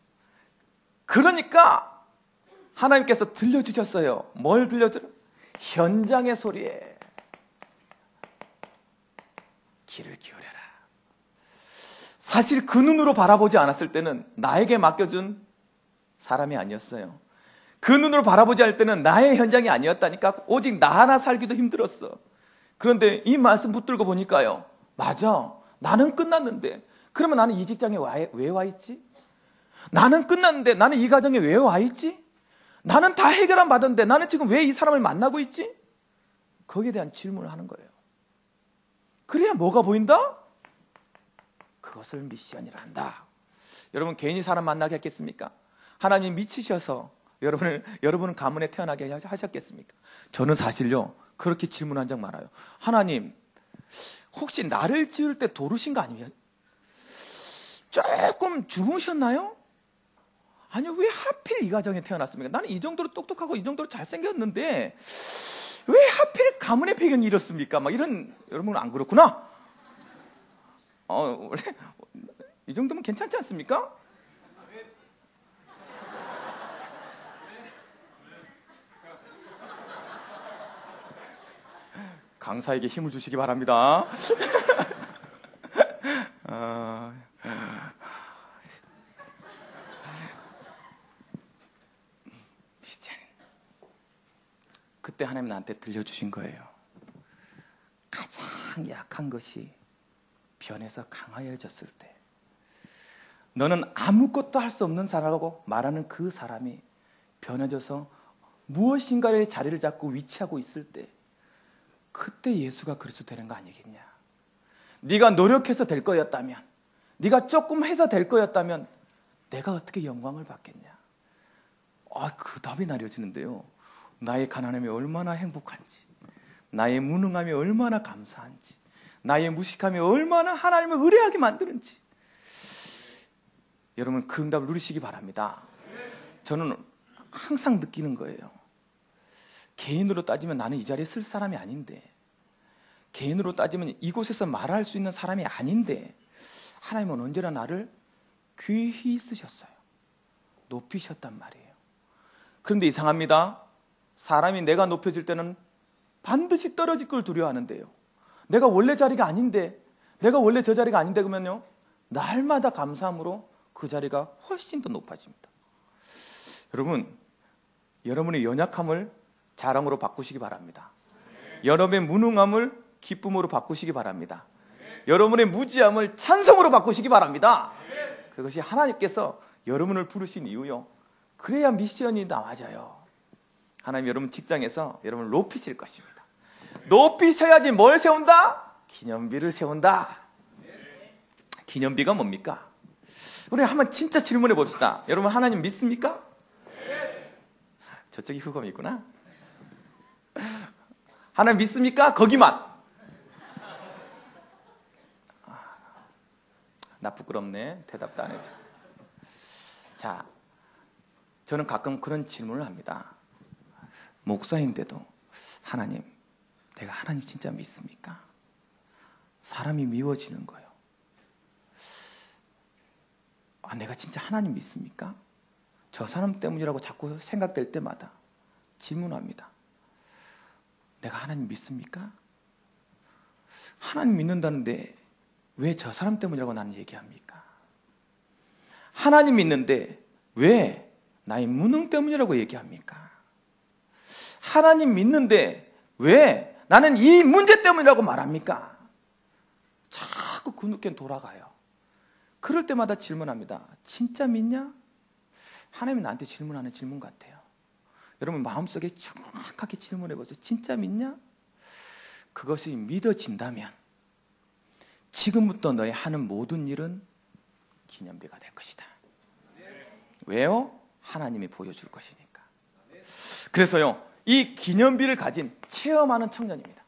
그러니까 하나님께서 들려주셨어요. 뭘 들려줘? 현장의 소리에 귀를 기울여라. 사실 그 눈으로 바라보지 않았을 때는 나에게 맡겨준 사람이 아니었어요. 그 눈으로 바라보지 않을 때는 나의 현장이 아니었다니까. 오직 나 하나 살기도 힘들었어. 그런데 이 말씀 붙들고 보니까요, 맞아, 나는 끝났는데 그러면 나는 이 직장에 왜 와 있지? 나는 끝났는데 나는 이 가정에 왜 와 있지? 나는 다 해결 안 받았는데 나는 지금 왜 이 사람을 만나고 있지? 거기에 대한 질문을 하는 거예요. 그래야 뭐가 보인다? 그것을 미션이라 한다. 여러분 개인이 사람 만나게 했겠습니까? 하나님 미치셔서 여러분을, 여러분은 가문에 태어나게 하셨겠습니까? 저는 사실요 그렇게 질문한 적 많아요. 하나님 혹시 나를 지을 때 도르신 거 아니에요? 조금 주무셨나요? 아니요, 왜 하필 이 가정에 태어났습니까? 나는 이 정도로 똑똑하고 이 정도로 잘생겼는데 왜 하필 가문의 배경이 이렇습니까? 막 이런, 여러분은 안 그렇구나? 어, 원래 이 정도면 괜찮지 않습니까? 강사에게 힘을 주시기 바랍니다. 어... 그때 하나님 나한테 들려주신 거예요. 가장 약한 것이 변해서 강하여졌을 때, 너는 아무것도 할 수 없는 사람이라고 말하는 그 사람이 변해져서 무엇인가의 자리를 잡고 위치하고 있을 때, 그때 예수가 그리스도 되는 거 아니겠냐. 네가 노력해서 될 거였다면, 네가 조금 해서 될 거였다면 내가 어떻게 영광을 받겠냐. 아, 그 답이 나려지는데요. 나의 가난함이 얼마나 행복한지, 나의 무능함이 얼마나 감사한지, 나의 무식함이 얼마나 하나님을 의뢰하게 만드는지. 여러분 그 응답을 누리시기 바랍니다. 저는 항상 느끼는 거예요. 개인으로 따지면 나는 이 자리에 쓸 사람이 아닌데, 개인으로 따지면 이곳에서 말할 수 있는 사람이 아닌데, 하나님은 언제나 나를 귀히 쓰셨어요. 높이셨단 말이에요. 그런데 이상합니다. 사람이 내가 높여질 때는 반드시 떨어질 걸 두려워하는데요, 내가 원래 자리가 아닌데, 내가 원래 저 자리가 아닌데 그러면요, 날마다 감사함으로 그 자리가 훨씬 더 높아집니다. 여러분, 여러분의 연약함을 자랑으로 바꾸시기 바랍니다. 여러분의 무능함을 기쁨으로 바꾸시기 바랍니다. 여러분의 무지함을 찬송으로 바꾸시기 바랍니다. 그것이 하나님께서 여러분을 부르신 이유요. 그래야 미션이 나와져요. 하나님 여러분 직장에서 여러분을 높이실 것입니다. 높이셔야지 뭘 세운다? 기념비를 세운다. 기념비가 뭡니까? 우리 한번 진짜 질문해 봅시다. 여러분 하나님 믿습니까? 저쪽이 흑엄이구나. 하나님 믿습니까? 거기만. 나 부끄럽네. 대답도 안 해줘. 자, 저는 가끔 그런 질문을 합니다. 목사인데도 하나님, 내가 하나님 진짜 믿습니까? 사람이 미워지는 거예요. 아, 내가 진짜 하나님 믿습니까? 저 사람 때문이라고 자꾸 생각될 때마다 질문합니다. 내가 하나님 믿습니까? 하나님 믿는다는데 왜 저 사람 때문이라고 나는 얘기합니까? 하나님 믿는데 왜 나의 무능 때문이라고 얘기합니까? 하나님 믿는데 왜 나는 이 문제 때문이라고 말합니까? 자꾸 그 늦게 돌아가요. 그럴 때마다 질문합니다. 진짜 믿냐? 하나님이 나한테 질문하는 질문 같아요. 여러분 마음속에 정확하게 질문해보세요. 진짜 믿냐? 그것이 믿어진다면 지금부터 너의 하는 모든 일은 기념비가 될 것이다. 왜요? 하나님이 보여줄 것이니까. 그래서요, 이 기념비를 가진 체험하는 청년입니다.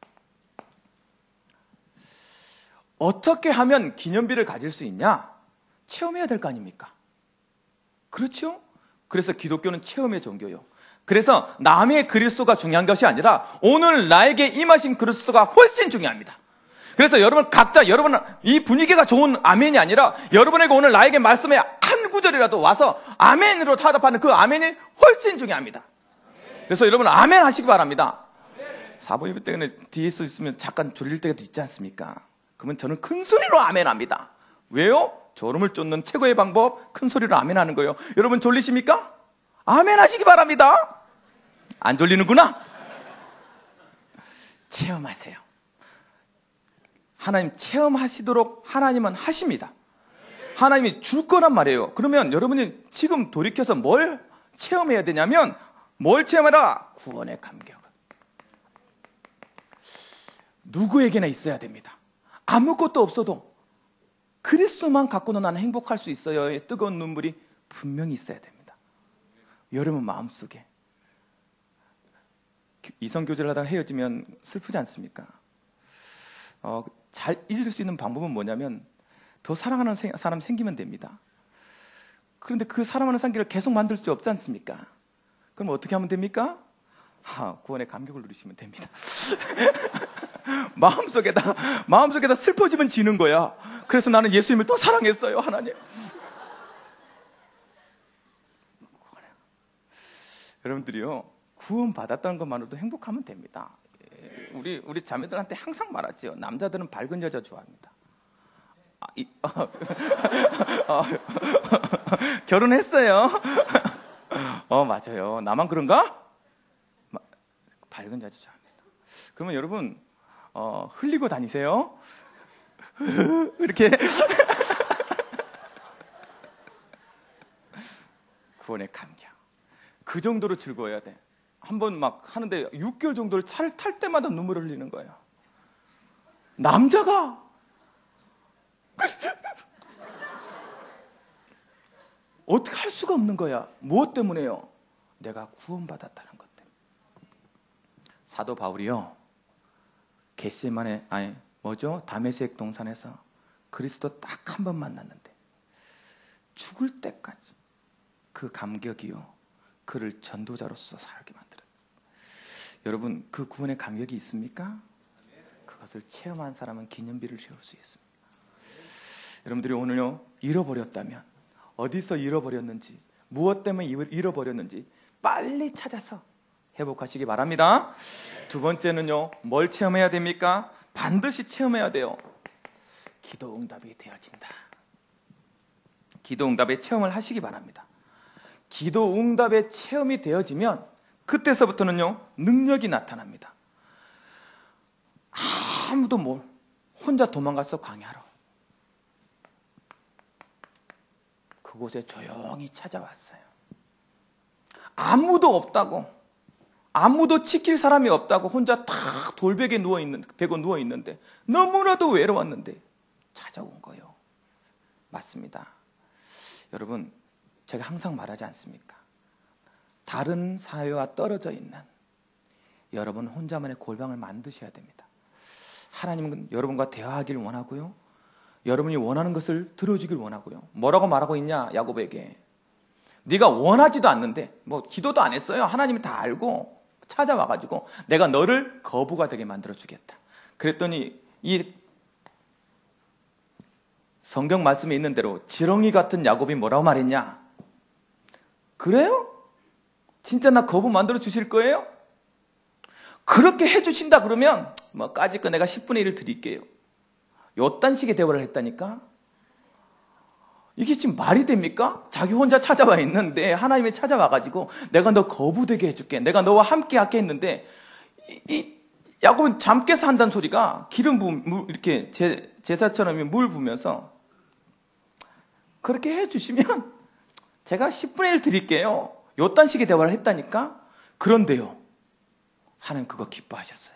어떻게 하면 기념비를 가질 수 있냐? 체험해야 될 거 아닙니까? 그렇죠? 그래서 기독교는 체험의 종교요. 그래서 남의 그리스도가 중요한 것이 아니라 오늘 나에게 임하신 그리스도가 훨씬 중요합니다. 그래서 여러분 각자 여러분 이 분위기가 좋은 아멘이 아니라 여러분에게 오늘 나에게 말씀의 한 구절이라도 와서 아멘으로 타답하는 그 아멘이 훨씬 중요합니다. 그래서 여러분 아멘 하시기 바랍니다. 사부 예배 때문에 뒤에 있으면 잠깐 졸릴 때도 있지 않습니까? 그러면 저는 큰 소리로 아멘 합니다. 왜요? 졸음을 쫓는 최고의 방법, 큰 소리로 아멘 하는 거예요. 여러분 졸리십니까? 아멘 하시기 바랍니다. 안 졸리는구나? 체험하세요. 하나님 체험하시도록 하나님은 하십니다. 하나님이 줄 거란 말이에요. 그러면 여러분이 지금 돌이켜서 뭘 체험해야 되냐면 뭘 체험해라? 구원의 감격을. 누구에게나 있어야 됩니다. 아무것도 없어도 그리스도만 갖고는 나는 행복할 수 있어요의 뜨거운 눈물이 분명히 있어야 됩니다. 여러분 마음속에 이성교제를 하다가 헤어지면 슬프지 않습니까? 어, 잘 잊을 수 있는 방법은 뭐냐면 더 사랑하는 사람 생기면 됩니다. 그런데 그 사랑하는 관계를 계속 만들 수 없지 않습니까? 그럼 어떻게 하면 됩니까? 아, 구원의 감격을 누리시면 됩니다. 마음속에다 마음속에다 슬퍼지면 지는 거야. 그래서 나는 예수님을 또 사랑했어요, 하나님. 여러분들이요, 구원 받았다는 것만으로도 행복하면 됩니다. 우리 우리 자매들한테 항상 말하죠. 남자들은 밝은 여자 좋아합니다. 아, 이, 어, 어, 결혼했어요. 어, 맞아요. 나만 그런가? 마, 밝은 여자 좋아합니다. 그러면 여러분 어, 흘리고 다니세요. 이렇게 구원의 감격. 그 정도로 즐거워야 돼. 한 번 막 하는데 육 개월 정도를 차를 탈 때마다 눈물을 흘리는 거예요. 남자가 어떻게 할 수가 없는 거야. 무엇 때문에요? 내가 구원받았다는 것 때문에. 사도 바울이요, 겟세마네, 아니 뭐죠? 다메섹 동산에서 그리스도 딱 한 번 만났는데 죽을 때까지 그 감격이요, 그를 전도자로서 살게 만들어요. 여러분, 그 구원의 감격이 있습니까? 그것을 체험한 사람은 기념비를 세울 수 있습니다. 여러분들이 오늘요, 잃어버렸다면, 어디서 잃어버렸는지, 무엇 때문에 잃어버렸는지 빨리 찾아서 회복하시기 바랍니다. 두 번째는요, 뭘 체험해야 됩니까? 반드시 체험해야 돼요. 기도 응답이 되어진다. 기도 응답의 체험을 하시기 바랍니다. 기도 응답의 체험이 되어지면 그때서부터는요, 능력이 나타납니다. 아무도 뭘, 혼자 도망갔어, 광야로. 그곳에 조용히 찾아왔어요. 아무도 없다고, 아무도 지킬 사람이 없다고 혼자 다 돌베개 누워있는, 베고 누워있는데 너무나도 외로웠는데 찾아온 거예요. 맞습니다. 여러분, 제가 항상 말하지 않습니까? 다른 사회와 떨어져 있는 여러분 혼자만의 골방을 만드셔야 됩니다. 하나님은 여러분과 대화하기를 원하고요, 여러분이 원하는 것을 들어주길 원하고요. 뭐라고 말하고 있냐, 야곱에게. 네가 원하지도 않는데, 뭐 기도도 안 했어요. 하나님이 다 알고 찾아와가지고 내가 너를 거부가 되게 만들어주겠다. 그랬더니 이 성경 말씀에 있는 대로 지렁이 같은 야곱이 뭐라고 말했냐? 그래요? 진짜 나 거부 만들어 주실 거예요? 그렇게 해주신다 그러면 뭐 까짓 거 내가 십분의 일을 드릴게요. 요딴 식의 대화를 했다니까? 이게 지금 말이 됩니까? 자기 혼자 찾아와 있는데 하나님이 찾아와가지고 내가 너 거부되게 해줄게, 내가 너와 함께 할게 했는데, 이, 이 야곱은 잠 깨서 한다는 소리가 기름 부 물, 이렇게 제, 제사처럼 물 부면서 그렇게 해주시면 제가 십분의 일 드릴게요. 요딴 식의 대화를 했다니까? 그런데요, 하나님 그거 기뻐하셨어요.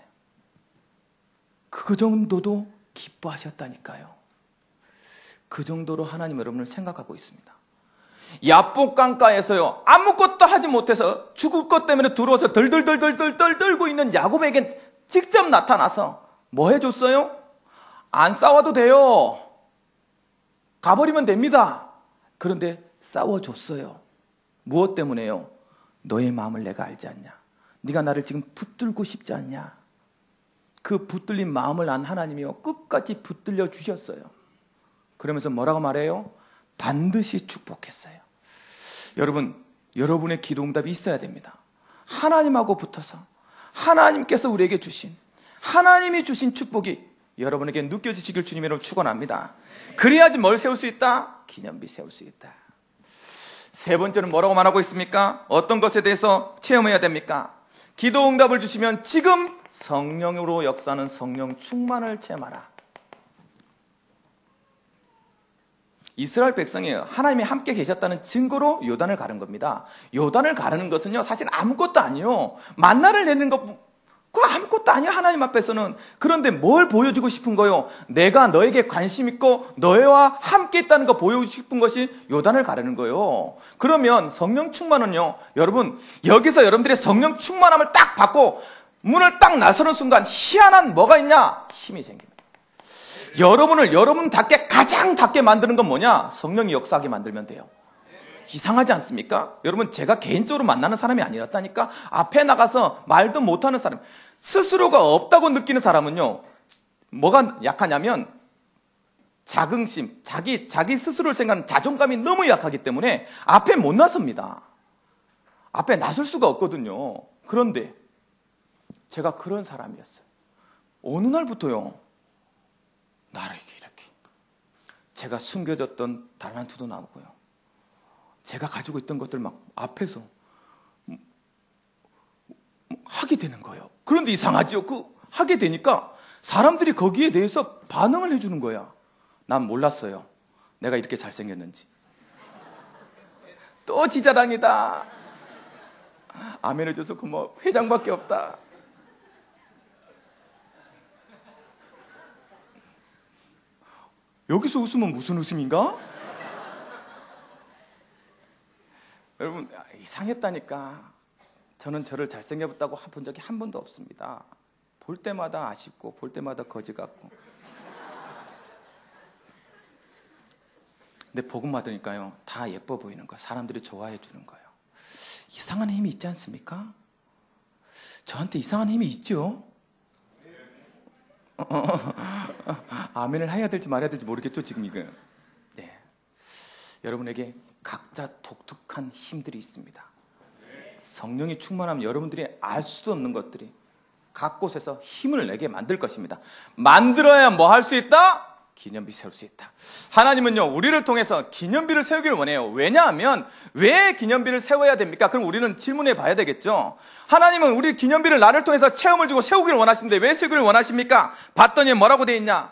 그 정도도 기뻐하셨다니까요. 그 정도로 하나님 여러분을 생각하고 있습니다. 야복 강가에서요, 아무것도 하지 못해서 죽을 것 때문에 들어와서 덜덜덜덜덜 떨고 있는 야곱에게 직접 나타나서 뭐 해줬어요? 안 싸워도 돼요. 가버리면 됩니다. 그런데 싸워줬어요. 무엇 때문에요? 너의 마음을 내가 알지 않냐? 네가 나를 지금 붙들고 싶지 않냐? 그 붙들린 마음을 안 하나님이요, 끝까지 붙들려 주셨어요. 그러면서 뭐라고 말해요? 반드시 축복했어요. 여러분, 여러분의 기도 응답이 있어야 됩니다. 하나님하고 붙어서 하나님께서 우리에게 주신, 하나님이 주신 축복이 여러분에게 느껴지시길 주님으로 축원합니다. 그래야지 뭘 세울 수 있다? 기념비 세울 수 있다. 세 번째는 뭐라고 말하고 있습니까? 어떤 것에 대해서 체험해야 됩니까? 기도 응답을 주시면 지금 성령으로 역사하는 성령 충만을 체험하라. 이스라엘 백성이 하나님이 함께 계셨다는 증거로 요단을 가른 겁니다. 요단을 가르는 것은요, 사실 아무것도 아니에요. 만나를 내는 것, 그거 아무것도 아니에요, 하나님 앞에서는. 그런데 뭘 보여주고 싶은 거요? 내가 너에게 관심 있고 너와 함께 있다는 거 보여주고 싶은 것이 요단을 가르는 거예요. 그러면 성령 충만은요, 여러분, 여기서 여러분들의 성령 충만함을 딱 받고 문을 딱 나서는 순간 희한한 뭐가 있냐? 힘이 생깁니다. 여러분을 여러분답게 가장 답게 만드는 건 뭐냐? 성령이 역사하게 만들면 돼요. 이상하지 않습니까? 여러분, 제가 개인적으로 만나는 사람이 아니었다니까? 앞에 나가서 말도 못하는 사람, 스스로가 없다고 느끼는 사람은요, 뭐가 약하냐면 자긍심, 자기, 자기 스스로를 생각하는 자존감이 너무 약하기 때문에 앞에 못 나섭니다. 앞에 나설 수가 없거든요. 그런데 제가 그런 사람이었어요. 어느 날부터요, 나를 이렇게 제가 숨겨졌던 달란트도 나오고요, 제가 가지고 있던 것들 막 앞에서 하게 되는 거예요. 그런데 이상하죠? 그 하게 되니까 사람들이 거기에 대해서 반응을 해주는 거야. 난 몰랐어요, 내가 이렇게 잘생겼는지. 또 지자랑이다. 아멘 해줘서 고마워. 회장밖에 없다. 여기서 웃으면 무슨 웃음인가? 여러분, 이상했다니까. 저는 저를 잘생겼다고 본 적이 한 번도 없습니다. 볼 때마다 아쉽고 볼 때마다 거지 같고. 근데 복음 받으니까요, 다 예뻐 보이는 거예요. 사람들이 좋아해 주는 거예요. 이상한 힘이 있지 않습니까? 저한테 이상한 힘이 있죠? 아멘을 해야 될지 말아야 될지 모르겠죠, 지금 이거. 네. 여러분에게 각자 독특한 힘들이 있습니다. 성령이 충만하면 여러분들이 알 수도 없는 것들이 각 곳에서 힘을 내게 만들 것입니다. 만들어야 뭐 할 수 있다? 기념비 세울 수 있다. 하나님은요, 우리를 통해서 기념비를 세우기를 원해요. 왜냐하면 왜 기념비를 세워야 됩니까? 그럼 우리는 질문해 봐야 되겠죠. 하나님은 우리 기념비를 나를 통해서 체험을 주고 세우기를 원하시는데 왜 세우기를 원하십니까? 봤더니 뭐라고 되어 있냐?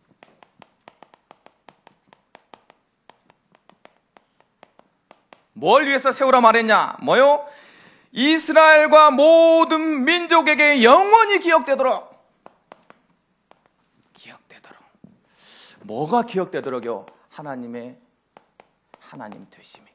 뭘 위해서 세우라 말했냐? 뭐요? 이스라엘과 모든 민족에게 영원히 기억되도록. 기억되도록. 뭐가 기억되도록요? 하나님의 하나님 되심이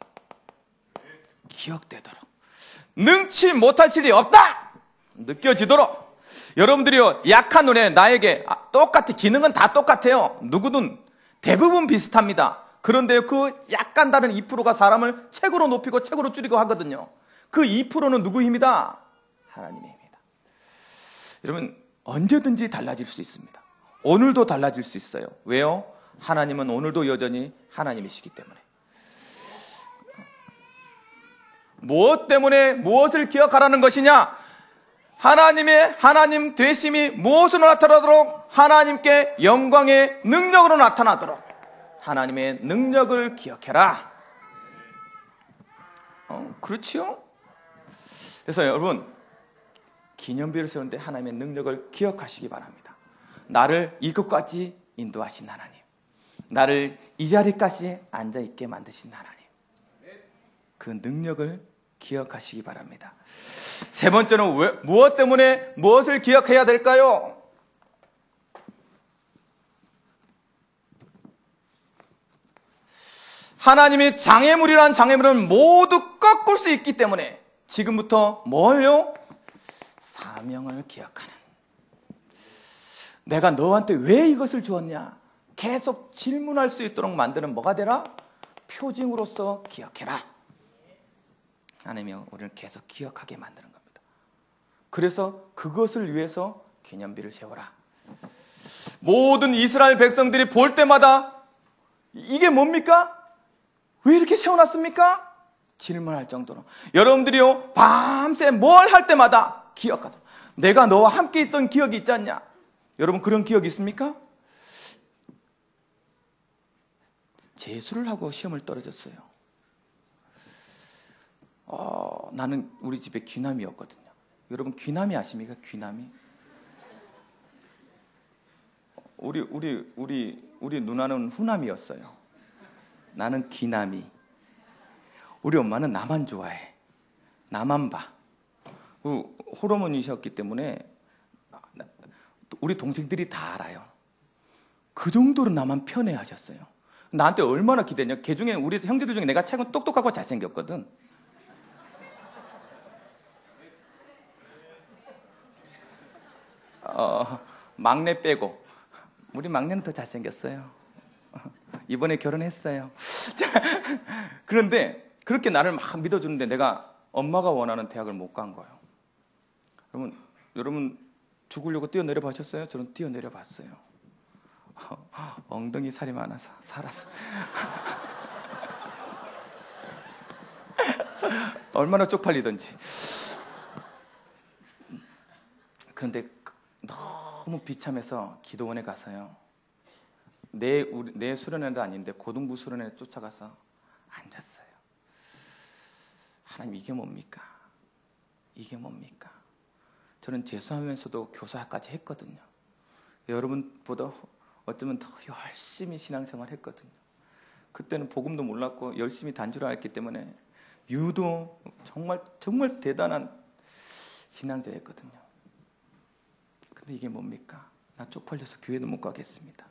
기억되도록. 능치 못할 일이 없다 느껴지도록. 여러분들이요, 약한 눈에 나에게 똑같이 기능은 다 똑같아요. 누구든 대부분 비슷합니다. 그런데 그 약간 다른 이 퍼센트가 사람을 책으로 높이고 책으로 줄이고 하거든요. 그 이 퍼센트는 누구 힘이다? 하나님의 힘이다. 여러분, 언제든지 달라질 수 있습니다. 오늘도 달라질 수 있어요. 왜요? 하나님은 오늘도 여전히 하나님이시기 때문에. 무엇 때문에 무엇을 기억하라는 것이냐? 하나님의 하나님 되심이 무엇으로 나타나도록? 하나님께 영광의 능력으로 나타나도록. 하나님의 능력을 기억해라. 어, 그렇지요? 그래서 여러분, 기념비를 세우는데 하나님의 능력을 기억하시기 바랍니다. 나를 이것까지 인도하신 하나님, 나를 이 자리까지 앉아있게 만드신 하나님, 그 능력을 기억하시기 바랍니다. 세 번째는 왜, 무엇 때문에 무엇을 기억해야 될까요? 하나님이 장애물이란 장애물은 모두 꺾을 수 있기 때문에 지금부터 뭘요? 사명을 기억하는. 내가 너한테 왜 이것을 주었냐? 계속 질문할 수 있도록 만드는 뭐가 되라? 표징으로서 기억해라. 하나님이 우리를 계속 기억하게 만드는 겁니다. 그래서 그것을 위해서 기념비를 세워라. 모든 이스라엘 백성들이 볼 때마다 이게 뭡니까? 왜 이렇게 세워놨습니까? 질문할 정도로. 여러분들이요, 밤새 뭘 할 때마다 기억하도록. 내가 너와 함께 있던 기억이 있지 않냐? 여러분, 그런 기억이 있습니까? 재수를 하고 시험을 떨어졌어요. 어, 나는 우리 집에 귀남이었거든요. 여러분, 귀남이 아십니까? 귀남이? 우리 우리 우리 우리 누나는 후남이었어요. 나는 귀남이. 우리 엄마는 나만 좋아해. 나만 봐. 호르몬이셨기 때문에 우리 동생들이 다 알아요. 그 정도로 나만 편애하셨어요. 나한테 얼마나 기대냐. 걔 중에 우리 형제들 중에 내가 최고 똑똑하고 잘생겼거든. 어, 막내 빼고. 우리 막내는 더 잘생겼어요. 이번에 결혼했어요. 그런데 그렇게 나를 막 믿어주는데 내가 엄마가 원하는 대학을 못 간 거예요. 여러분, 여러분 죽으려고 뛰어내려 보셨어요? 저는 뛰어내려 봤어요. 엉덩이 살이 많아서 살았어. 얼마나 쪽팔리던지. 그런데 너무 비참해서 기도원에 가서요. 내, 우리, 내 수련회도 아닌데 고등부 수련회에 쫓아가서 앉았어요. 하나님, 이게 뭡니까? 이게 뭡니까? 저는 재수하면서도 교사까지 했거든요. 여러분보다 어쩌면 더 열심히 신앙생활 했거든요. 그때는 복음도 몰랐고 열심히 단주를 했기 때문에 유도 정말 정말 대단한 신앙자였거든요. 근데 이게 뭡니까? 나 쪽팔려서 교회도 못 가겠습니다.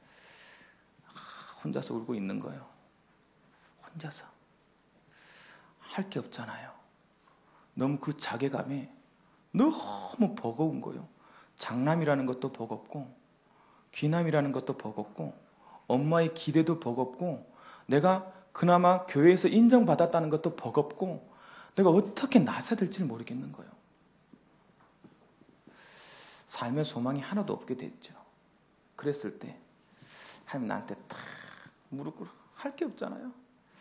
혼자서 울고 있는 거예요. 혼자서. 할 게 없잖아요. 너무 그 자괴감이 너무 버거운 거예요. 장남이라는 것도 버겁고 귀남이라는 것도 버겁고 엄마의 기대도 버겁고 내가 그나마 교회에서 인정받았다는 것도 버겁고 내가 어떻게 나서야 될지 모르겠는 거예요. 삶의 소망이 하나도 없게 됐죠. 그랬을 때 하나님 나한테 딱 무릎 꿇고 할 게 없잖아요.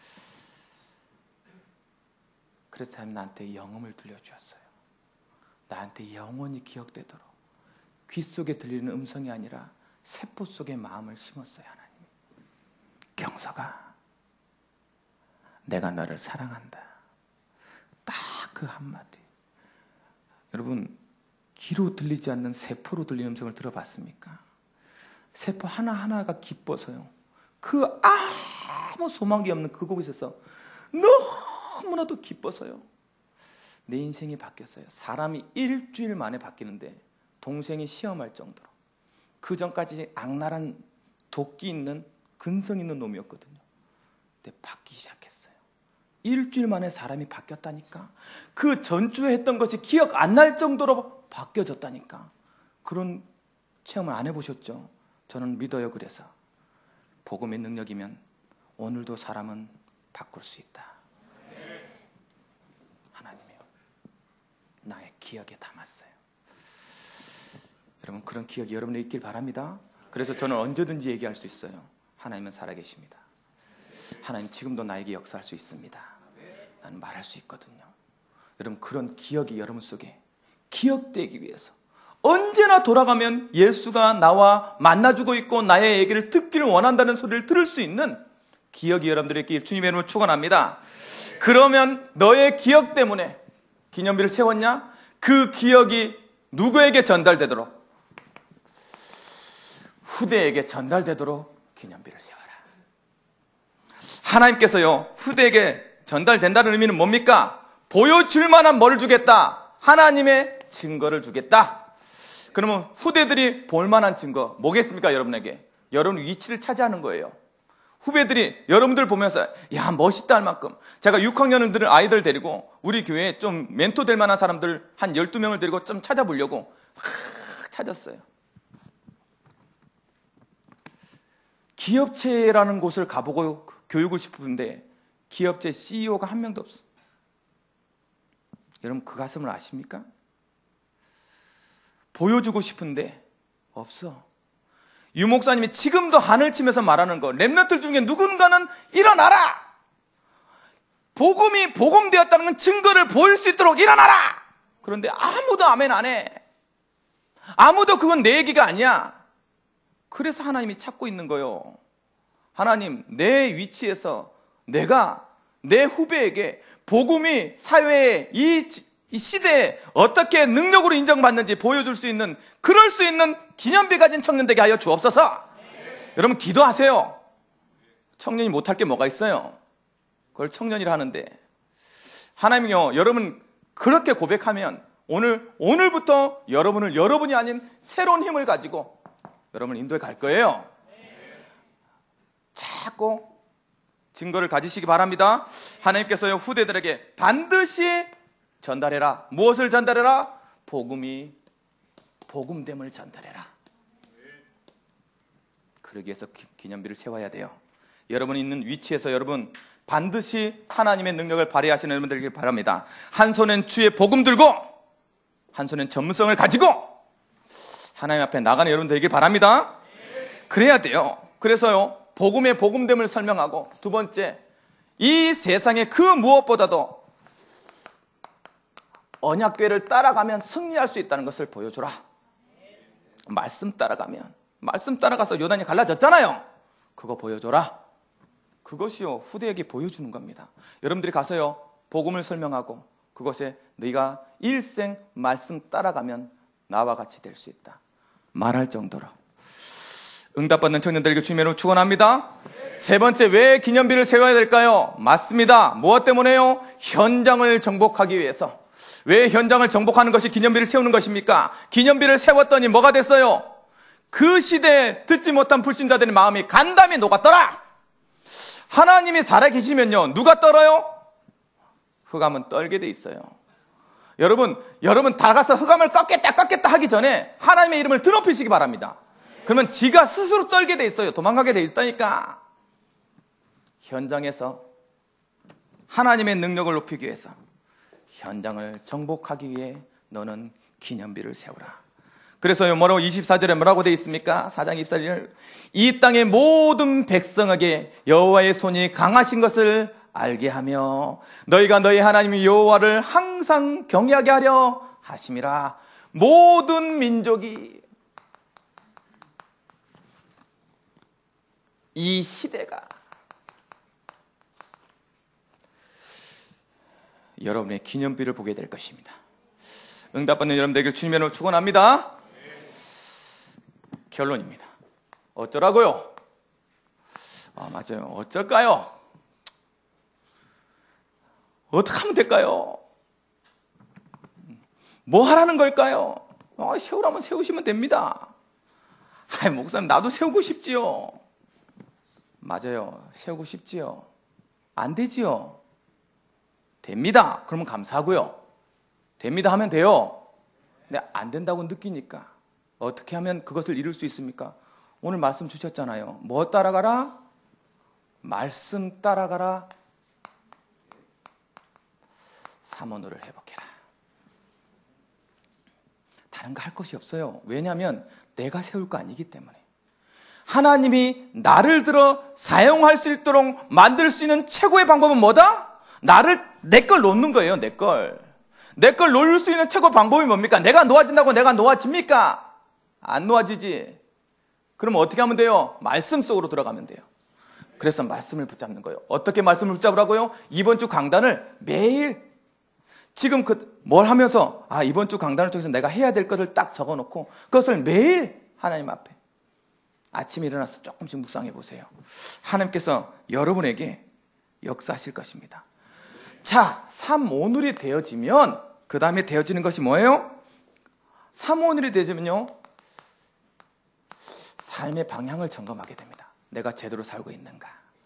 그래서 하나님 나한테 영음을 들려주었어요. 나한테 영원히 기억되도록 귀 속에 들리는 음성이 아니라 세포 속에 마음을 심었어요. 하나님, 경서가 내가 너를 사랑한다. 딱 그 한마디. 여러분, 귀로 들리지 않는 세포로 들리는 음성을 들어봤습니까? 세포 하나하나가 기뻐서요. 그 아무 소망이 없는 그곳에서 너무나도 기뻐서요. 내 인생이 바뀌었어요. 사람이 일주일 만에 바뀌는데 동생이 시험할 정도로. 그 전까지 악랄한 도끼 있는 근성 있는 놈이었거든요. 근데 바뀌기 시작했어요. 일주일 만에 사람이 바뀌었다니까. 그 전주에 했던 것이 기억 안 날 정도로 바뀌어졌다니까. 그런 체험을 안 해보셨죠? 저는 믿어요. 그래서 복음의 능력이면 오늘도 사람은 바꿀 수 있다. 하나님이요, 나의 기억에 담았어요. 여러분, 그런 기억이 여러분에 있길 바랍니다. 그래서 저는 언제든지 얘기할 수 있어요. 하나님은 살아계십니다. 하나님 지금도 나에게 역사할 수 있습니다. 나는 말할 수 있거든요. 여러분, 그런 기억이 여러분 속에 기억되기 위해서 언제나 돌아가면 예수가 나와 만나주고 있고 나의 얘기를 듣기를 원한다는 소리를 들을 수 있는 기억이 여러분들에게 주님의 이름으로 축원합니다. 그러면 너의 기억 때문에 기념비를 세웠냐? 그 기억이 누구에게 전달되도록? 후대에게 전달되도록 기념비를 세워라. 하나님께서요, 후대에게 전달된다는 의미는 뭡니까? 보여줄 만한 뭐를 주겠다? 하나님의 증거를 주겠다. 그러면 후대들이 볼 만한 증거 뭐겠습니까? 여러분에게 여러분 위치를 차지하는 거예요. 후배들이 여러분들 보면서 야, 멋있다 할 만큼. 제가 육 학년을 들은 아이들 데리고 우리 교회에 좀 멘토 될 만한 사람들 한 열두 명을 데리고 좀 찾아보려고 막 찾았어요. 기업체라는 곳을 가보고 교육을 싶은데 기업체 씨이오가 한 명도 없어. 여러분, 그 가슴을 아십니까? 보여주고 싶은데 없어. 유 목사님이 지금도 하늘 치면서 말하는 거, 랩런트 중에 누군가는 일어나라. 복음이 복음되었다는 건 증거를 보일 수 있도록 일어나라. 그런데 아무도 아멘 안 해. 아무도 그건 내 얘기가 아니야. 그래서 하나님이 찾고 있는 거예요. 하나님, 내 위치에서 내가 내 후배에게 복음이 사회에 이, 이 시대에 어떻게 능력으로 인정받는지 보여줄 수 있는, 그럴 수 있는 기념비 가진 청년 되게 하여 주옵소서. 네. 여러분, 기도하세요. 청년이 못할 게 뭐가 있어요? 그걸 청년이라 하는데, 하나님이요, 여러분 그렇게 고백하면 오늘, 오늘부터 여러분을 여러분이 아닌 새로운 힘을 가지고 여러분 인도에 갈 거예요. 자꾸 증거를 가지시기 바랍니다. 하나님께서요, 후대들에게 반드시 전달해라. 무엇을 전달해라? 복음이, 복음됨을 전달해라. 그러기 위해서 기념비를 세워야 돼요. 여러분이 있는 위치에서 여러분 반드시 하나님의 능력을 발휘하시는 여러분 되길 바랍니다. 한 손엔 주의 복음 들고 한 손엔 전문성을 가지고 하나님 앞에 나가는 여러분 되길 바랍니다. 그래야 돼요. 그래서요, 복음의 복음됨을 설명하고, 두 번째, 이 세상의 그 무엇보다도 언약궤를 따라가면 승리할 수 있다는 것을 보여주라. 말씀 따라가면, 말씀 따라가서 요단이 갈라졌잖아요. 그거 보여줘라. 그것이요, 후대에게 보여주는 겁니다. 여러분들이 가서요, 복음을 설명하고 그것에 네가 일생 말씀 따라가면 나와 같이 될 수 있다 말할 정도로 응답받는 청년들에게 주님으로 축원합니다. 세 번째, 왜 기념비를 세워야 될까요? 맞습니다. 무엇 때문에요? 현장을 정복하기 위해서. 왜 현장을 정복하는 것이 기념비를 세우는 것입니까? 기념비를 세웠더니 뭐가 됐어요? 그 시대에 듣지 못한 불신자들의 마음이 간담이 녹았더라. 하나님이 살아계시면요, 누가 떨어요? 흑암은 떨게 돼 있어요. 여러분, 여러분 다가서 흑암을 꺾겠다 꺾겠다 하기 전에 하나님의 이름을 드높이시기 바랍니다. 그러면 지가 스스로 떨게 돼 있어요. 도망가게 돼 있다니까. 현장에서 하나님의 능력을 높이기 위해서, 현장을 정복하기 위해 너는 기념비를 세우라. 그래서요, 뭐라고 이십사 절에 뭐라고 되어 있습니까? 사 장 이십사 절, 이 땅의 모든 백성에게 여호와의 손이 강하신 것을 알게 하며 너희가 너희 하나님 여호와를 항상 경외하게 하려 하심이라. 모든 민족이, 이 시대가 여러분의 기념비를 보게 될 것입니다. 응답받는 여러분들에게 주님의 이름으로 축원합니다. 결론입니다. 어쩌라고요? 아, 맞아요. 어쩔까요? 어떻게 하면 될까요? 뭐 하라는 걸까요? 아, 세우라면 세우시면 됩니다. 아이, 목사님, 나도 세우고 싶지요. 맞아요. 세우고 싶지요. 안 되지요. 됩니다. 그러면 감사하고요. 됩니다 하면 돼요. 근데 안 된다고 느끼니까 어떻게 하면 그것을 이룰 수 있습니까? 오늘 말씀 주셨잖아요. 뭐 따라가라? 말씀 따라가라. 사모노를 회복해라. 다른 거 할 것이 없어요. 왜냐하면 내가 세울 거 아니기 때문에. 하나님이 나를 들어 사용할 수 있도록 만들 수 있는 최고의 방법은 뭐다? 나를, 내 걸 놓는 거예요. 내 걸. 내 걸 놓을 수 있는 최고 방법이 뭡니까? 내가 놓아진다고 내가 놓아집니까? 안 놓아지지. 그럼 어떻게 하면 돼요? 말씀 속으로 들어가면 돼요. 그래서 말씀을 붙잡는 거예요. 어떻게 말씀을 붙잡으라고요? 이번 주 강단을 매일, 지금 그 뭘 하면서, 아, 이번 주 강단을 통해서 내가 해야 될 것을 딱 적어놓고 그것을 매일 하나님 앞에 아침에 일어나서 조금씩 묵상해 보세요. 하나님께서 여러분에게 역사하실 것입니다. 자, 삼 오늘이 되어지면, 그 다음에 되어지는 것이 뭐예요? 삼 오늘이 되어지면요, 삶의 방향을 점검하게 됩니다. 내가 제대로 살고 있는가?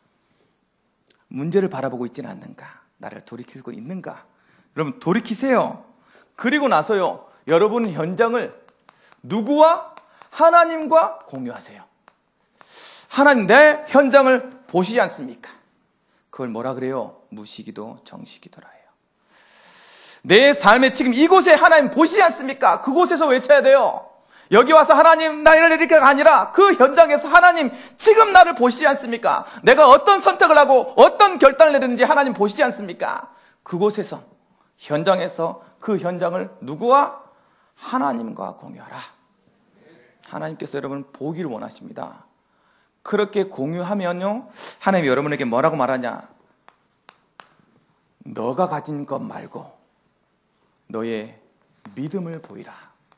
문제를 바라보고 있지는 않는가? 나를 돌이키고 있는가? 여러분, 돌이키세요. 그리고 나서요, 여러분 현장을 누구와? 하나님과 공유하세요. 하나님, 내 현장을 보시지 않습니까? 그걸 뭐라 그래요? 무시기도 정시기도라 해요. 내 삶에 지금 이곳에 하나님 보시지 않습니까? 그곳에서 외쳐야 돼요. 여기 와서 하나님 나를 이렇게가 아니라 그 현장에서 하나님 지금 나를 보시지 않습니까? 내가 어떤 선택을 하고 어떤 결단을 내리는지 하나님 보시지 않습니까? 그곳에서, 현장에서 그 현장을 누구와? 하나님과 공유하라. 하나님께서 여러분을 보기를 원하십니다. 그렇게 공유하면요, 하나님이 여러분에게 뭐라고 말하냐? 너가 가진 것 말고 너의 믿음을 보이라.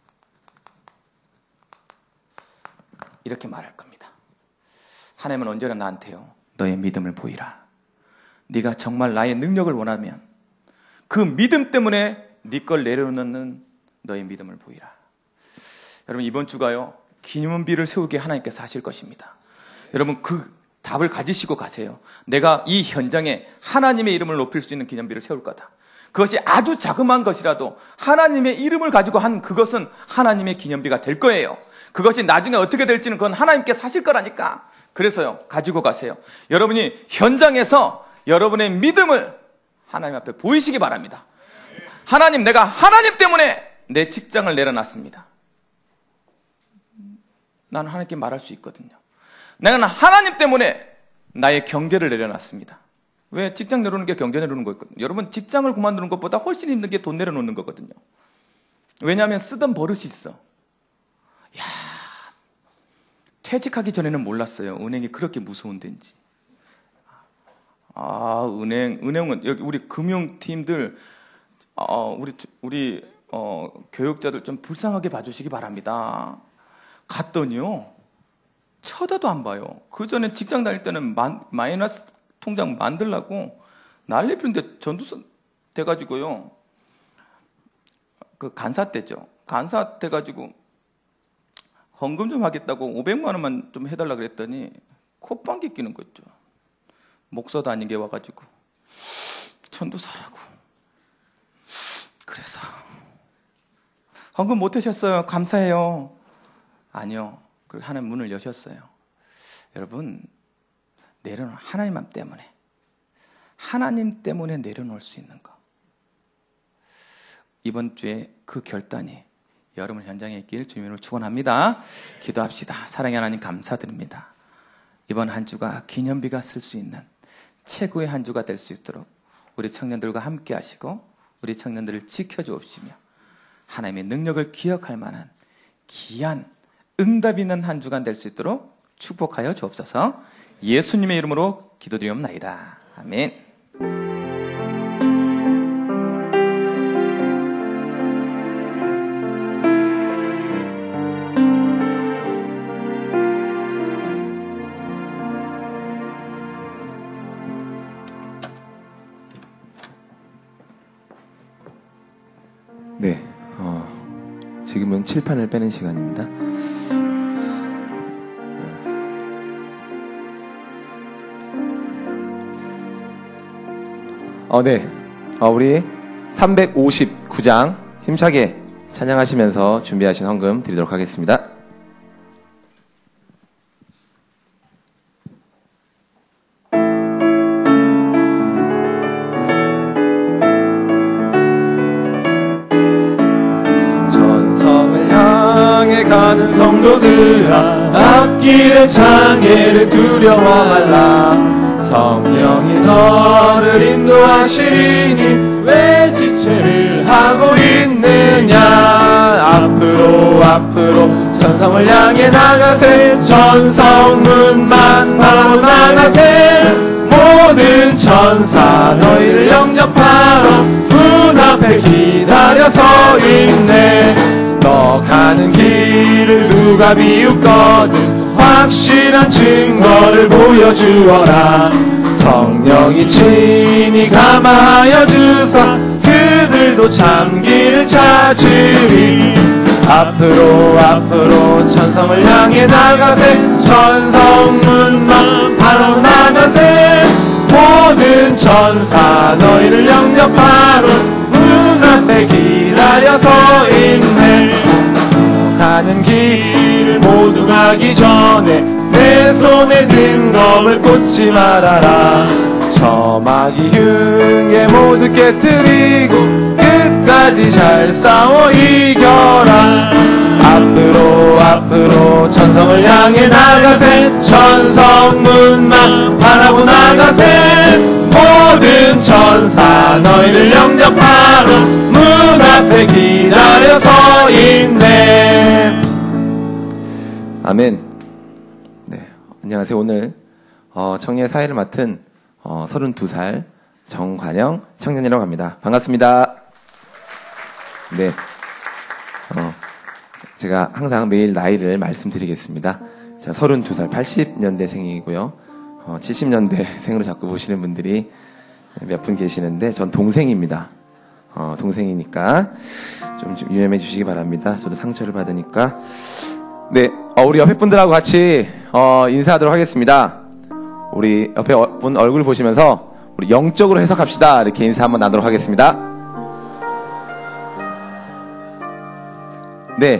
이렇게 말할 겁니다. 하나님은 언제나 나한테요, 너의 믿음을 보이라. 네가 정말 나의 능력을 원하면 그 믿음 때문에 네 걸 내려놓는 너의 믿음을 보이라. 여러분, 이번 주가요, 기념비를 세우게 하나님께서 하실 것입니다. 여러분, 그 답을 가지시고 가세요. 내가 이 현장에 하나님의 이름을 높일 수 있는 기념비를 세울 거다. 그것이 아주 자그마한 것이라도 하나님의 이름을 가지고 한 그것은 하나님의 기념비가 될 거예요. 그것이 나중에 어떻게 될지는 그건 하나님께서 하실 거라니까. 그래서요, 가지고 가세요. 여러분이 현장에서 여러분의 믿음을 하나님 앞에 보이시기 바랍니다. 하나님, 내가 하나님 때문에 내 직장을 내려놨습니다. 나는 하나님께 말할 수 있거든요. 내가 하나님 때문에 나의 경제를 내려놨습니다. 왜? 직장 내려놓는 게 경제 내려놓는 거거든요. 여러분, 직장을 그만두는 것보다 훨씬 힘든 게 돈 내려놓는 거거든요. 왜냐하면 쓰던 버릇이 있어. 야, 퇴직하기 전에는 몰랐어요. 은행이 그렇게 무서운 데인지. 아, 은행, 은행은 여기 우리 금융팀들, 어, 우리 우리 어, 교육자들 좀 불쌍하게 봐주시기 바랍니다. 갔더니요, 쳐다도 안 봐요. 그 전에 직장 다닐 때는 마, 마이너스 통장 만들라고 난리 피는데 전두사 돼가지고요. 그 간사 때죠. 간사 돼가지고 헌금 좀 하겠다고 오백만 원만 좀 해달라 그랬더니 콧방귀 끼는 거 있죠. 목사도 아닌 게 와가지고 전도사라고. 그래서 헌금 못 하셨어요. 감사해요. 아니요. 그리고 하나님 문을 여셨어요. 여러분, 내려놓은 하나님 때문에 하나님 때문에 내려놓을 수 있는 거. 이번 주에 그 결단이 여러분 현장에 있길 주님으로 축원합니다. 기도합시다. 사랑의 하나님 감사드립니다. 이번 한 주가 기념비가 쓸 수 있는 최고의 한 주가 될 수 있도록 우리 청년들과 함께 하시고 우리 청년들을 지켜주옵시며 하나님의 능력을 기억할 만한 귀한 응답 있는 한 주간 될 수 있도록 축복하여 주옵소서. 예수님의 이름으로 기도드리옵나이다. 아멘. 네, 어, 지금은 칠판을 빼는 시간입니다. 어, 네, 어, 우리 삼백오십구 장 힘차게 찬양하시면서 준비하신 헌금 드리도록 하겠습니다. 가는 성도들아 앞길의 장애를 두려워 말라. 성령이 너를 인도하시리니 왜 지체를 하고 있느냐. 앞으로 앞으로 천성을 향해 나가세. 천성문만 바라보 나가세. 모든 천사 너희를 영접하러 문 앞에 기다려 서 있네. 너 가는 길을 누가 비웃거든 확실한 증거를 보여주어라. 성령이 친히 감화하여 주사 그들도 참 길을 찾으리. 앞으로 앞으로 천성을 향해 나가세. 천성문만 바로 나가세. 모든 천사 너희를 영접하러 문 앞에 기다려 서 있네. 가는 길을 모두 가기 전에 내 손에 든 검을 꽂지 말아라. 저마기 흉에 모두 깨뜨리고 끝까지 잘 싸워 이겨라. 앞으로 앞으로 천성을 향해 나가세. 천성문만 바라보 나가세. 모든 천사 너희를 영접하러 문 앞에 기다려 서 있네. 아멘. 네, 안녕하세요. 오늘 어, 청년의 사회를 맡은 어, 서른두 살 정관영 청년이라고 합니다. 반갑습니다. 네, 어, 제가 항상 매일 나이를 말씀드리겠습니다. 제가 서른두 살 팔십 년대생이고요. 어, 칠십 년대생으로 자꾸 보시는 분들이 몇 분 계시는데 전 동생입니다. 어, 동생이니까 좀, 좀 유념해 주시기 바랍니다. 저도 상처를 받으니까. 네, 어, 우리 옆에 분들하고 같이 어, 인사하도록 하겠습니다. 우리 옆에 분 얼굴 보시면서 우리 영적으로 해석합시다. 이렇게 인사 한번 나누도록 하겠습니다. 네,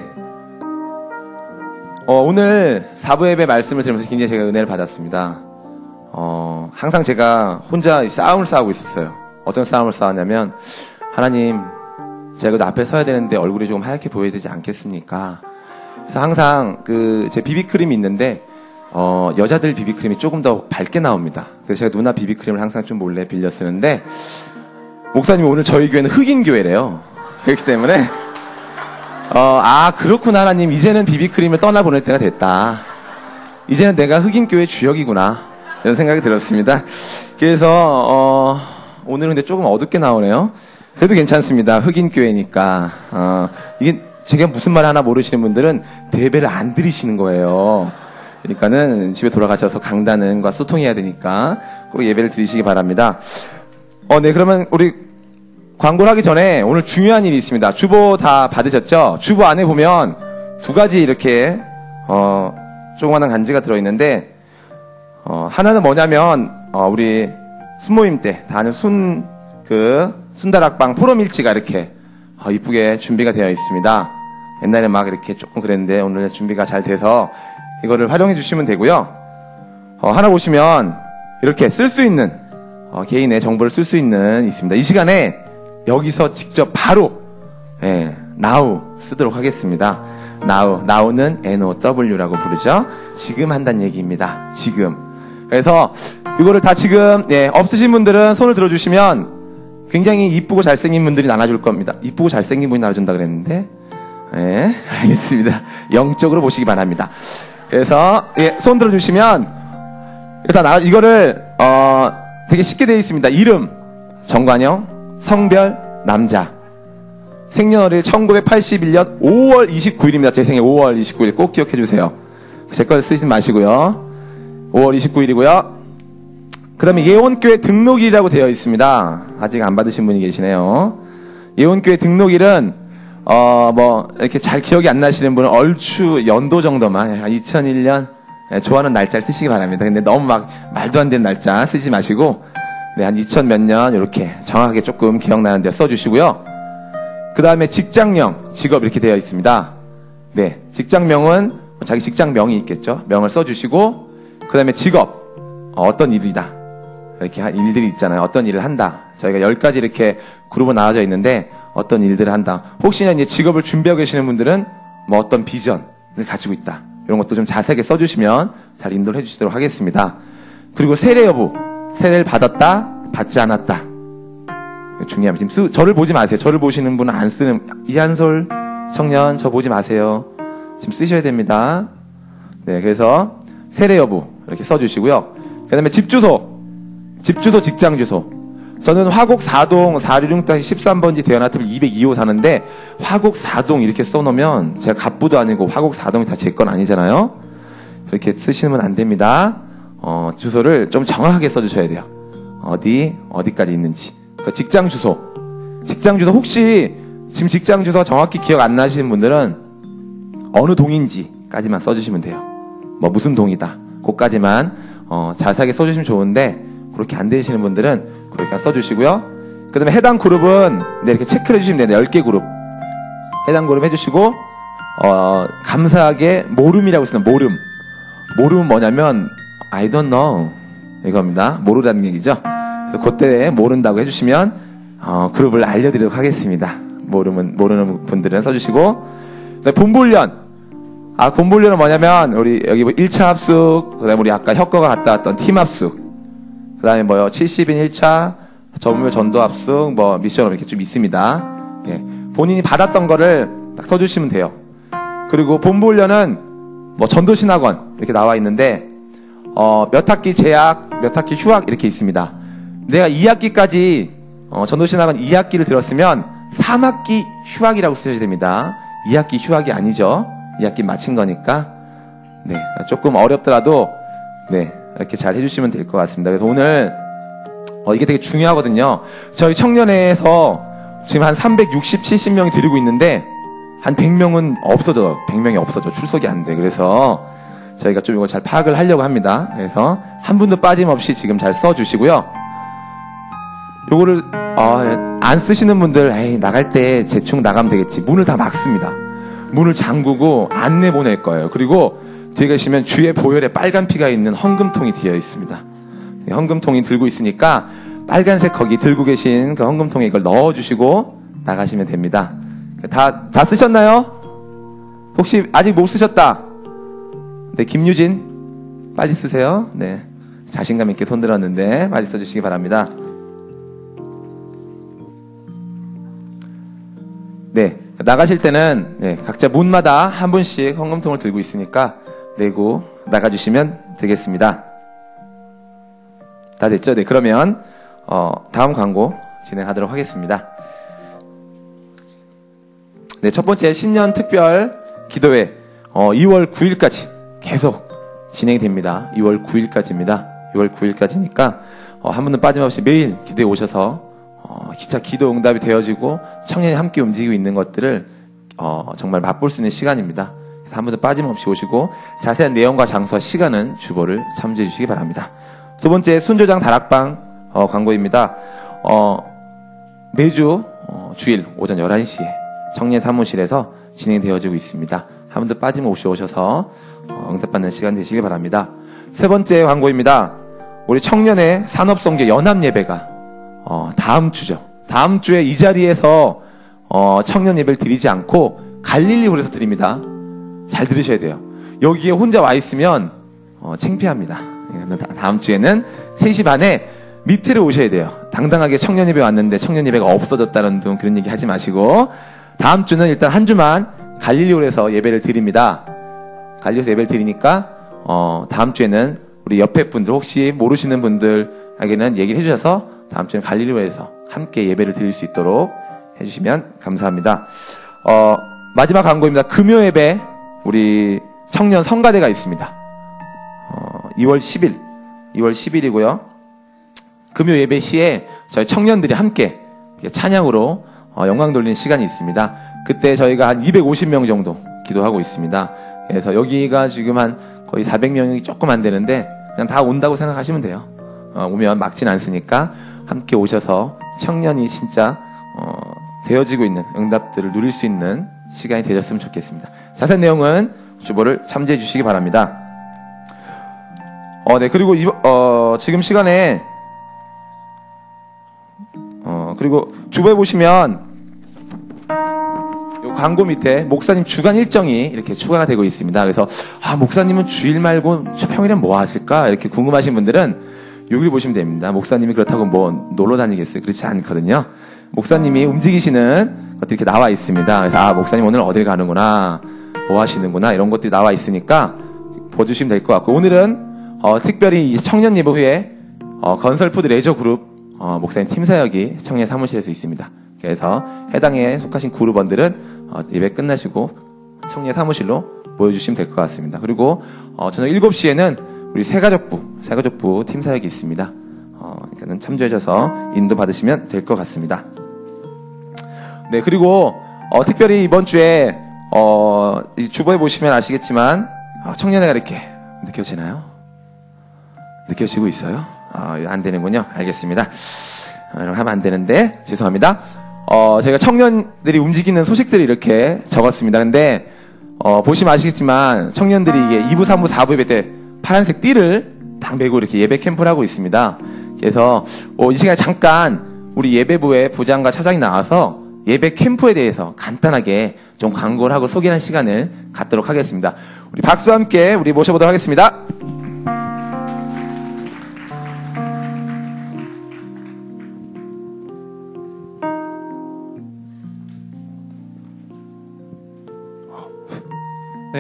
어, 오늘 사부 예배 말씀을 들으면서 굉장히 제가 은혜를 받았습니다. 어, 항상 제가 혼자 싸움을 싸우고 있었어요. 어떤 싸움을 싸웠냐면, 하나님, 제가 그래도 앞에 서야 되는데 얼굴이 조금 하얗게 보여야 되지 않겠습니까? 그래서 항상 그 제 비비크림이 있는데 어, 여자들 비비크림이 조금 더 밝게 나옵니다. 그래서 제가 누나 비비크림을 항상 좀 몰래 빌려 쓰는데, 목사님이 오늘 저희 교회는 흑인 교회래요. 그렇기 때문에 어, 아 그렇구나 하나님, 이제는 비비크림을 떠나보낼 때가 됐다. 이제는 내가 흑인 교회 주역이구나, 이런 생각이 들었습니다. 그래서 어, 오늘은 근데 조금 어둡게 나오네요. 그래도 괜찮습니다. 흑인 교회니까. 어, 이게 제가 무슨 말 하나 모르시는 분들은 대배를 안 들이시는 거예요. 그러니까는 집에 돌아가셔서 강단과 소통해야 되니까 꼭 예배를 드리시기 바랍니다. 어, 네, 그러면 우리 광고를 하기 전에 오늘 중요한 일이 있습니다. 주보 다 받으셨죠? 주보 안에 보면 두 가지 이렇게, 어, 조그마한 간지가 들어있는데, 어, 하나는 뭐냐면, 어, 우리 순모임 때 다 아는 순, 그, 순다락방 포럼일지가 이렇게, 어, 이쁘게 준비가 되어 있습니다. 옛날에 막 이렇게 조금 그랬는데 오늘 준비가 잘 돼서 이거를 활용해 주시면 되고요. 어, 하나 보시면 이렇게 쓸 수 있는, 어, 개인의 정보를 쓸 수 있는 있습니다. 이 시간에 여기서 직접 바로, 예, now 쓰도록 하겠습니다. now, now는 엔 오 더블유라고 부르죠. 지금 한다는 얘기입니다. 지금. 그래서 이거를 다 지금, 예, 없으신 분들은 손을 들어주시면 굉장히 이쁘고 잘생긴 분들이 나눠줄 겁니다. 이쁘고 잘생긴 분이 나눠준다 그랬는데, 예, 알겠습니다. 영적으로 보시기 바랍니다. 그래서, 예, 손 들어주시면, 일단, 나, 이거를, 어, 되게 쉽게 되어 있습니다. 이름, 정관영, 성별, 남자. 생년월일 천구백팔십일 년 오월 이십구일입니다. 제 생일 오월 이십구일 꼭 기억해 주세요. 제 걸 쓰지 마시고요. 오월 이십구일이고요. 그 다음에 예원교회 등록일이라고 되어 있습니다. 아직 안 받으신 분이 계시네요. 예원교회 등록일은, 어, 뭐, 이렇게 잘 기억이 안 나시는 분은 얼추 연도 정도만, 이천일 년, 예, 좋아하는 날짜를 쓰시기 바랍니다. 근데 너무 막, 말도 안 되는 날짜 쓰지 마시고, 네, 한 이천 몇 년, 이렇게 정확하게 조금 기억나는 데 써주시고요. 그 다음에 직장명, 직업 이렇게 되어 있습니다. 네, 직장명은 자기 직장명이 있겠죠. 명을 써주시고, 그 다음에 직업, 어, 어떤 일이다. 이렇게 일들이 있잖아요. 어떤 일을 한다. 저희가 열 가지 이렇게 그룹으로 나눠져 있는데 어떤 일들을 한다. 혹시나 이제 직업을 준비하고 계시는 분들은 뭐 어떤 비전을 가지고 있다. 이런 것도 좀 자세하게 써주시면 잘 인도를 해주시도록 하겠습니다. 그리고 세례 여부. 세례를 받았다, 받지 않았다. 중요합니다. 지금 쓰, 저를 보지 마세요. 저를 보시는 분은 안 쓰는, 이한솔 청년, 저 보지 마세요. 지금 쓰셔야 됩니다. 네, 그래서 세례 여부 이렇게 써주시고요. 그 다음에 집 주소. 집 주소, 직장 주소. 저는 화곡 사동 사백육십육 십삼 번지 대연아트를 이백이 호 사는데 화곡 사동 이렇게 써놓으면 제가 갑부도 아니고 화곡 사동이 다 제 건 아니잖아요. 그렇게 쓰시면 안 됩니다. 어, 주소를 좀 정확하게 써주셔야 돼요. 어디 어디까지 있는지. 그 직장 주소. 직장 주소 혹시 지금 직장 주소 정확히 기억 안 나시는 분들은 어느 동인지까지만 써주시면 돼요. 뭐 무슨 동이다. 그까지만 어, 자세하게 써주시면 좋은데 그렇게 안 되시는 분들은 그렇게 써주시고요. 그 다음에 해당 그룹은 네, 이렇게 체크를 해주시면 돼요. 열 개 그룹. 해당 그룹 해주시고, 어, 감사하게 모름이라고 쓰는 모름. 모름은 뭐냐면, I don't know. 이겁니다. 모르라는 얘기죠. 그래서 그때 모른다고 해주시면, 어, 그룹을 알려드리도록 하겠습니다. 모르면, 모르는 분들은 써주시고, 그다음에 본부훈련. 아, 본부훈련은 뭐냐면, 우리 여기 뭐 일 차 합숙, 그 다음에 우리 아까 혁거가 갔다 왔던 팀 합숙, 그 다음에 뭐요, 칠십 인 일 차, 전물 전도 합숙, 뭐, 미션 이렇게 좀 있습니다. 예. 본인이 받았던 거를 딱 써주시면 돼요. 그리고 본부훈련은 뭐, 전도신학원, 이렇게 나와 있는데, 어, 몇 학기 재학, 몇 학기 휴학, 이렇게 있습니다. 내가 이 학기까지, 어, 전도신학원 이 학기를 들었으면, 삼 학기 휴학이라고 쓰셔야 됩니다. 이 학기 휴학이 아니죠. 이 학기 마친 거니까. 네. 조금 어렵더라도, 네. 이렇게 잘 해주시면 될 것 같습니다. 그래서 오늘, 어, 이게 되게 중요하거든요. 저희 청년회에서 지금 한 삼백육십, 칠십 명이 드리고 있는데, 한 백 명은 없어져. 백 명이 없어져. 출석이 안 돼. 그래서 저희가 좀 이거 잘 파악을 하려고 합니다. 그래서 한 분도 빠짐없이 지금 잘 써주시고요. 요거를, 어, 안 쓰시는 분들, 에이, 나갈 때 대충 나가면 되겠지. 문을 다 막습니다. 문을 잠그고 안내 보낼 거예요. 그리고 뒤에 계시면 주의 보혈에 빨간 피가 있는 헌금통이 되어 있습니다. 헌금통이 들고 있으니까 빨간색 거기 들고 계신 그 헌금통에 이걸 넣어주시고 나가시면 됩니다. 다, 다 쓰셨나요? 혹시 아직 못 쓰셨다? 네, 김유진. 빨리 쓰세요. 네. 자신감 있게 손 들었는데 빨리 써주시기 바랍니다. 네. 나가실 때는, 네, 각자 문마다 한 분씩 헌금통을 들고 있으니까 내고 나가주시면 되겠습니다. 다 됐죠? 네, 그러면 어, 다음 광고 진행하도록 하겠습니다. 네, 첫 번째 신년 특별 기도회 어, 이월 구일까지 계속 진행이 됩니다. 유월 구일까지입니다. 유월 구일까지니까 어, 한 분은 빠짐없이 매일 기도에 오셔서 어, 기차 기도 응답이 되어지고 청년이 함께 움직이고 있는 것들을 어, 정말 맛볼 수 있는 시간입니다. 그래서 한 분은 빠짐없이 오시고 자세한 내용과 장소와 시간은 주보를 참조해 주시기 바랍니다. 두 번째, 순조장 다락방 어, 광고입니다. 어, 매주 어, 주일 오전 열한 시에 청년 사무실에서 진행되어지고 있습니다. 한 분도 빠짐없이 오셔서 어, 응답받는 시간 되시길 바랍니다. 세 번째 광고입니다. 우리 청년의 산업선교 연합예배가 어, 다음 주죠. 다음 주에 이 자리에서 어, 청년 예배를 드리지 않고 갈릴리홀에서 드립니다. 잘 들으셔야 돼요. 여기에 혼자 와 있으면 어, 창피합니다. 다음 주에는 세 시 반에 밑으로 오셔야 돼요. 당당하게 청년 예배 왔는데 청년 예배가 없어졌다는 둥 그런 얘기 하지 마시고 다음 주는 일단 한 주만 갈릴리홀에서 예배를 드립니다. 갈릴리홀에서 예배를 드리니까 어, 다음 주에는 우리 옆에 분들 혹시 모르시는 분들에게는 얘기를 해주셔서 다음 주에는 갈릴리홀에서 함께 예배를 드릴 수 있도록 해주시면 감사합니다. 어, 마지막 광고입니다. 금요 예배 우리 청년 성가대가 있습니다. 어, 이월 십일 이월 십일이고요. 금요 예배 시에 저희 청년들이 함께 찬양으로 어, 영광 돌리는 시간이 있습니다. 그때 저희가 한 이백오십 명 정도 기도하고 있습니다. 그래서 여기가 지금 한 거의 사백 명이 조금 안 되는데 그냥 다 온다고 생각하시면 돼요. 어, 오면 막진 않으니까 함께 오셔서 청년이 진짜 어, 되어지고 있는 응답들을 누릴 수 있는 시간이 되셨으면 좋겠습니다. 자세한 내용은 주보를 참조해 주시기 바랍니다. 어, 네, 그리고 이, 어, 지금 시간에 어, 그리고 주보에 보시면 요 광고 밑에 목사님 주간 일정이 이렇게 추가가 되고 있습니다. 그래서 아, 목사님은 주일 말고 평일엔 뭐 하실까? 이렇게 궁금하신 분들은 여기를 보시면 됩니다. 목사님이 그렇다고 뭐 놀러 다니겠어요? 그렇지 않거든요. 목사님이 움직이시는 것들이 이렇게 나와 있습니다. 그래서 아, 목사님 오늘 어딜 가는구나, 뭐 하시는구나, 이런 것들이 나와 있으니까 보주시면 될 것 같고, 오늘은 어, 특별히 이 청년 예배 후에 어, 건설푸드 레저 그룹 어, 목사님 팀 사역이 청년 사무실에서 있습니다. 그래서 해당에 속하신 그룹원들은 어, 예배 끝나시고 청년 사무실로 모여주시면 될 것 같습니다. 그리고 어, 저녁 일곱 시에는 우리 새가족부 새가족부 팀 사역이 있습니다. 어, 그러니까는 참조해줘서 인도 받으시면 될 것 같습니다. 네, 그리고 어, 특별히 이번 주에 어, 이 주보에 보시면 아시겠지만 어, 청년회가 이렇게 느껴지나요? 느껴지고 있어요? 어, 안 되는군요. 알겠습니다. 어, 하면 안 되는데 죄송합니다. 어, 저희가 청년들이 움직이는 소식들을 이렇게 적었습니다. 근데 어, 보시면 아시겠지만 청년들이 이게 이 부, 삼 부, 사 부 예배 때 파란색 띠를 딱 메고 이렇게 예배 캠프를 하고 있습니다. 그래서 어, 이 시간에 잠깐 우리 예배부의 부장과 차장이 나와서 예배 캠프에 대해서 간단하게 좀 광고를 하고 소개하는 시간을 갖도록 하겠습니다. 우리 박수와 함께 우리 모셔보도록 하겠습니다. 네.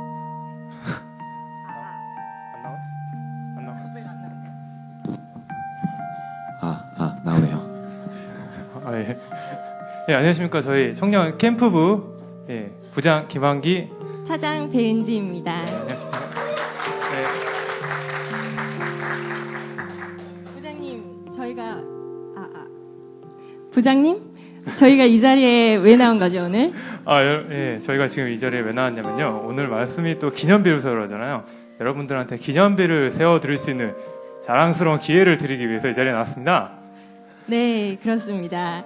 안 나와? 안 나와? 아, 아, 나오네요. 아, 예. 예, 안녕하십니까. 저희 청년 캠프부 예, 부장 김한기, 차장 배은지입니다. 네, 안녕하십니까. 네. 부장님, 저희가 아, 아. 부장님, 저희가 이 자리에 왜 나온 거죠 오늘? 아, 예, 저희가 지금 이 자리에 왜 나왔냐면요. 오늘 말씀이 또 기념비를 세우라잖아요. 여러분들한테 기념비를 세워드릴 수 있는 자랑스러운 기회를 드리기 위해서 이 자리에 나왔습니다. 네, 그렇습니다.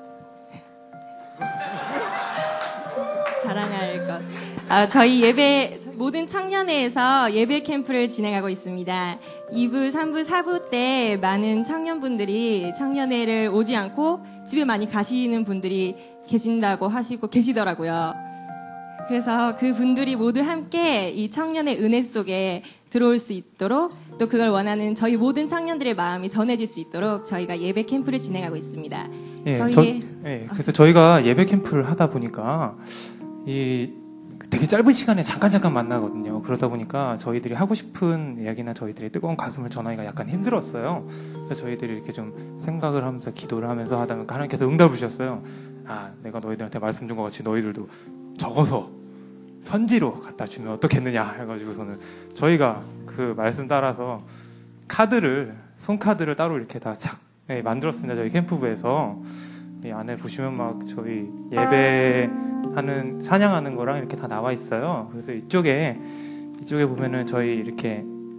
자랑할 것. 아, 저희 예배, 모든 청년회에서 예배 캠프를 진행하고 있습니다. 이 부, 삼 부, 사 부 때 많은 청년분들이 청년회를 오지 않고 집에 많이 가시는 분들이 계신다고 하시고 계시더라고요. 그래서 그 분들이 모두 함께 이 청년의 은혜 속에 들어올 수 있도록 또 그걸 원하는 저희 모든 청년들의 마음이 전해질 수 있도록 저희가 예배 캠프를 진행하고 있습니다. 예, 저희의- 저, 예, 그래서 저희가 예배 캠프를 하다 보니까 이 되게 짧은 시간에 잠깐 잠깐 만나거든요. 그러다 보니까 저희들이 하고 싶은 이야기나 저희들의 뜨거운 가슴을 전하기가 약간 힘들었어요. 그래서 저희들이 이렇게 좀 생각을 하면서 기도를 하면서 하다 보니까 하나님께서 응답을 주셨어요. 아, 내가 너희들한테 말씀 준 것 같이 너희들도 적어서 편지로 갖다 주면 어떻겠느냐 해가지고서는 저희가 그 말씀 따라서 카드를 손카드를 따로 이렇게 다 착 네, 만들었습니다. 저희 캠프부에서. 이 안에 보시면 막 저희 예배하는 찬양하는 거랑 이렇게 다 나와 있어요. 그래서 이쪽에 이쪽에 보면은 저희 이렇게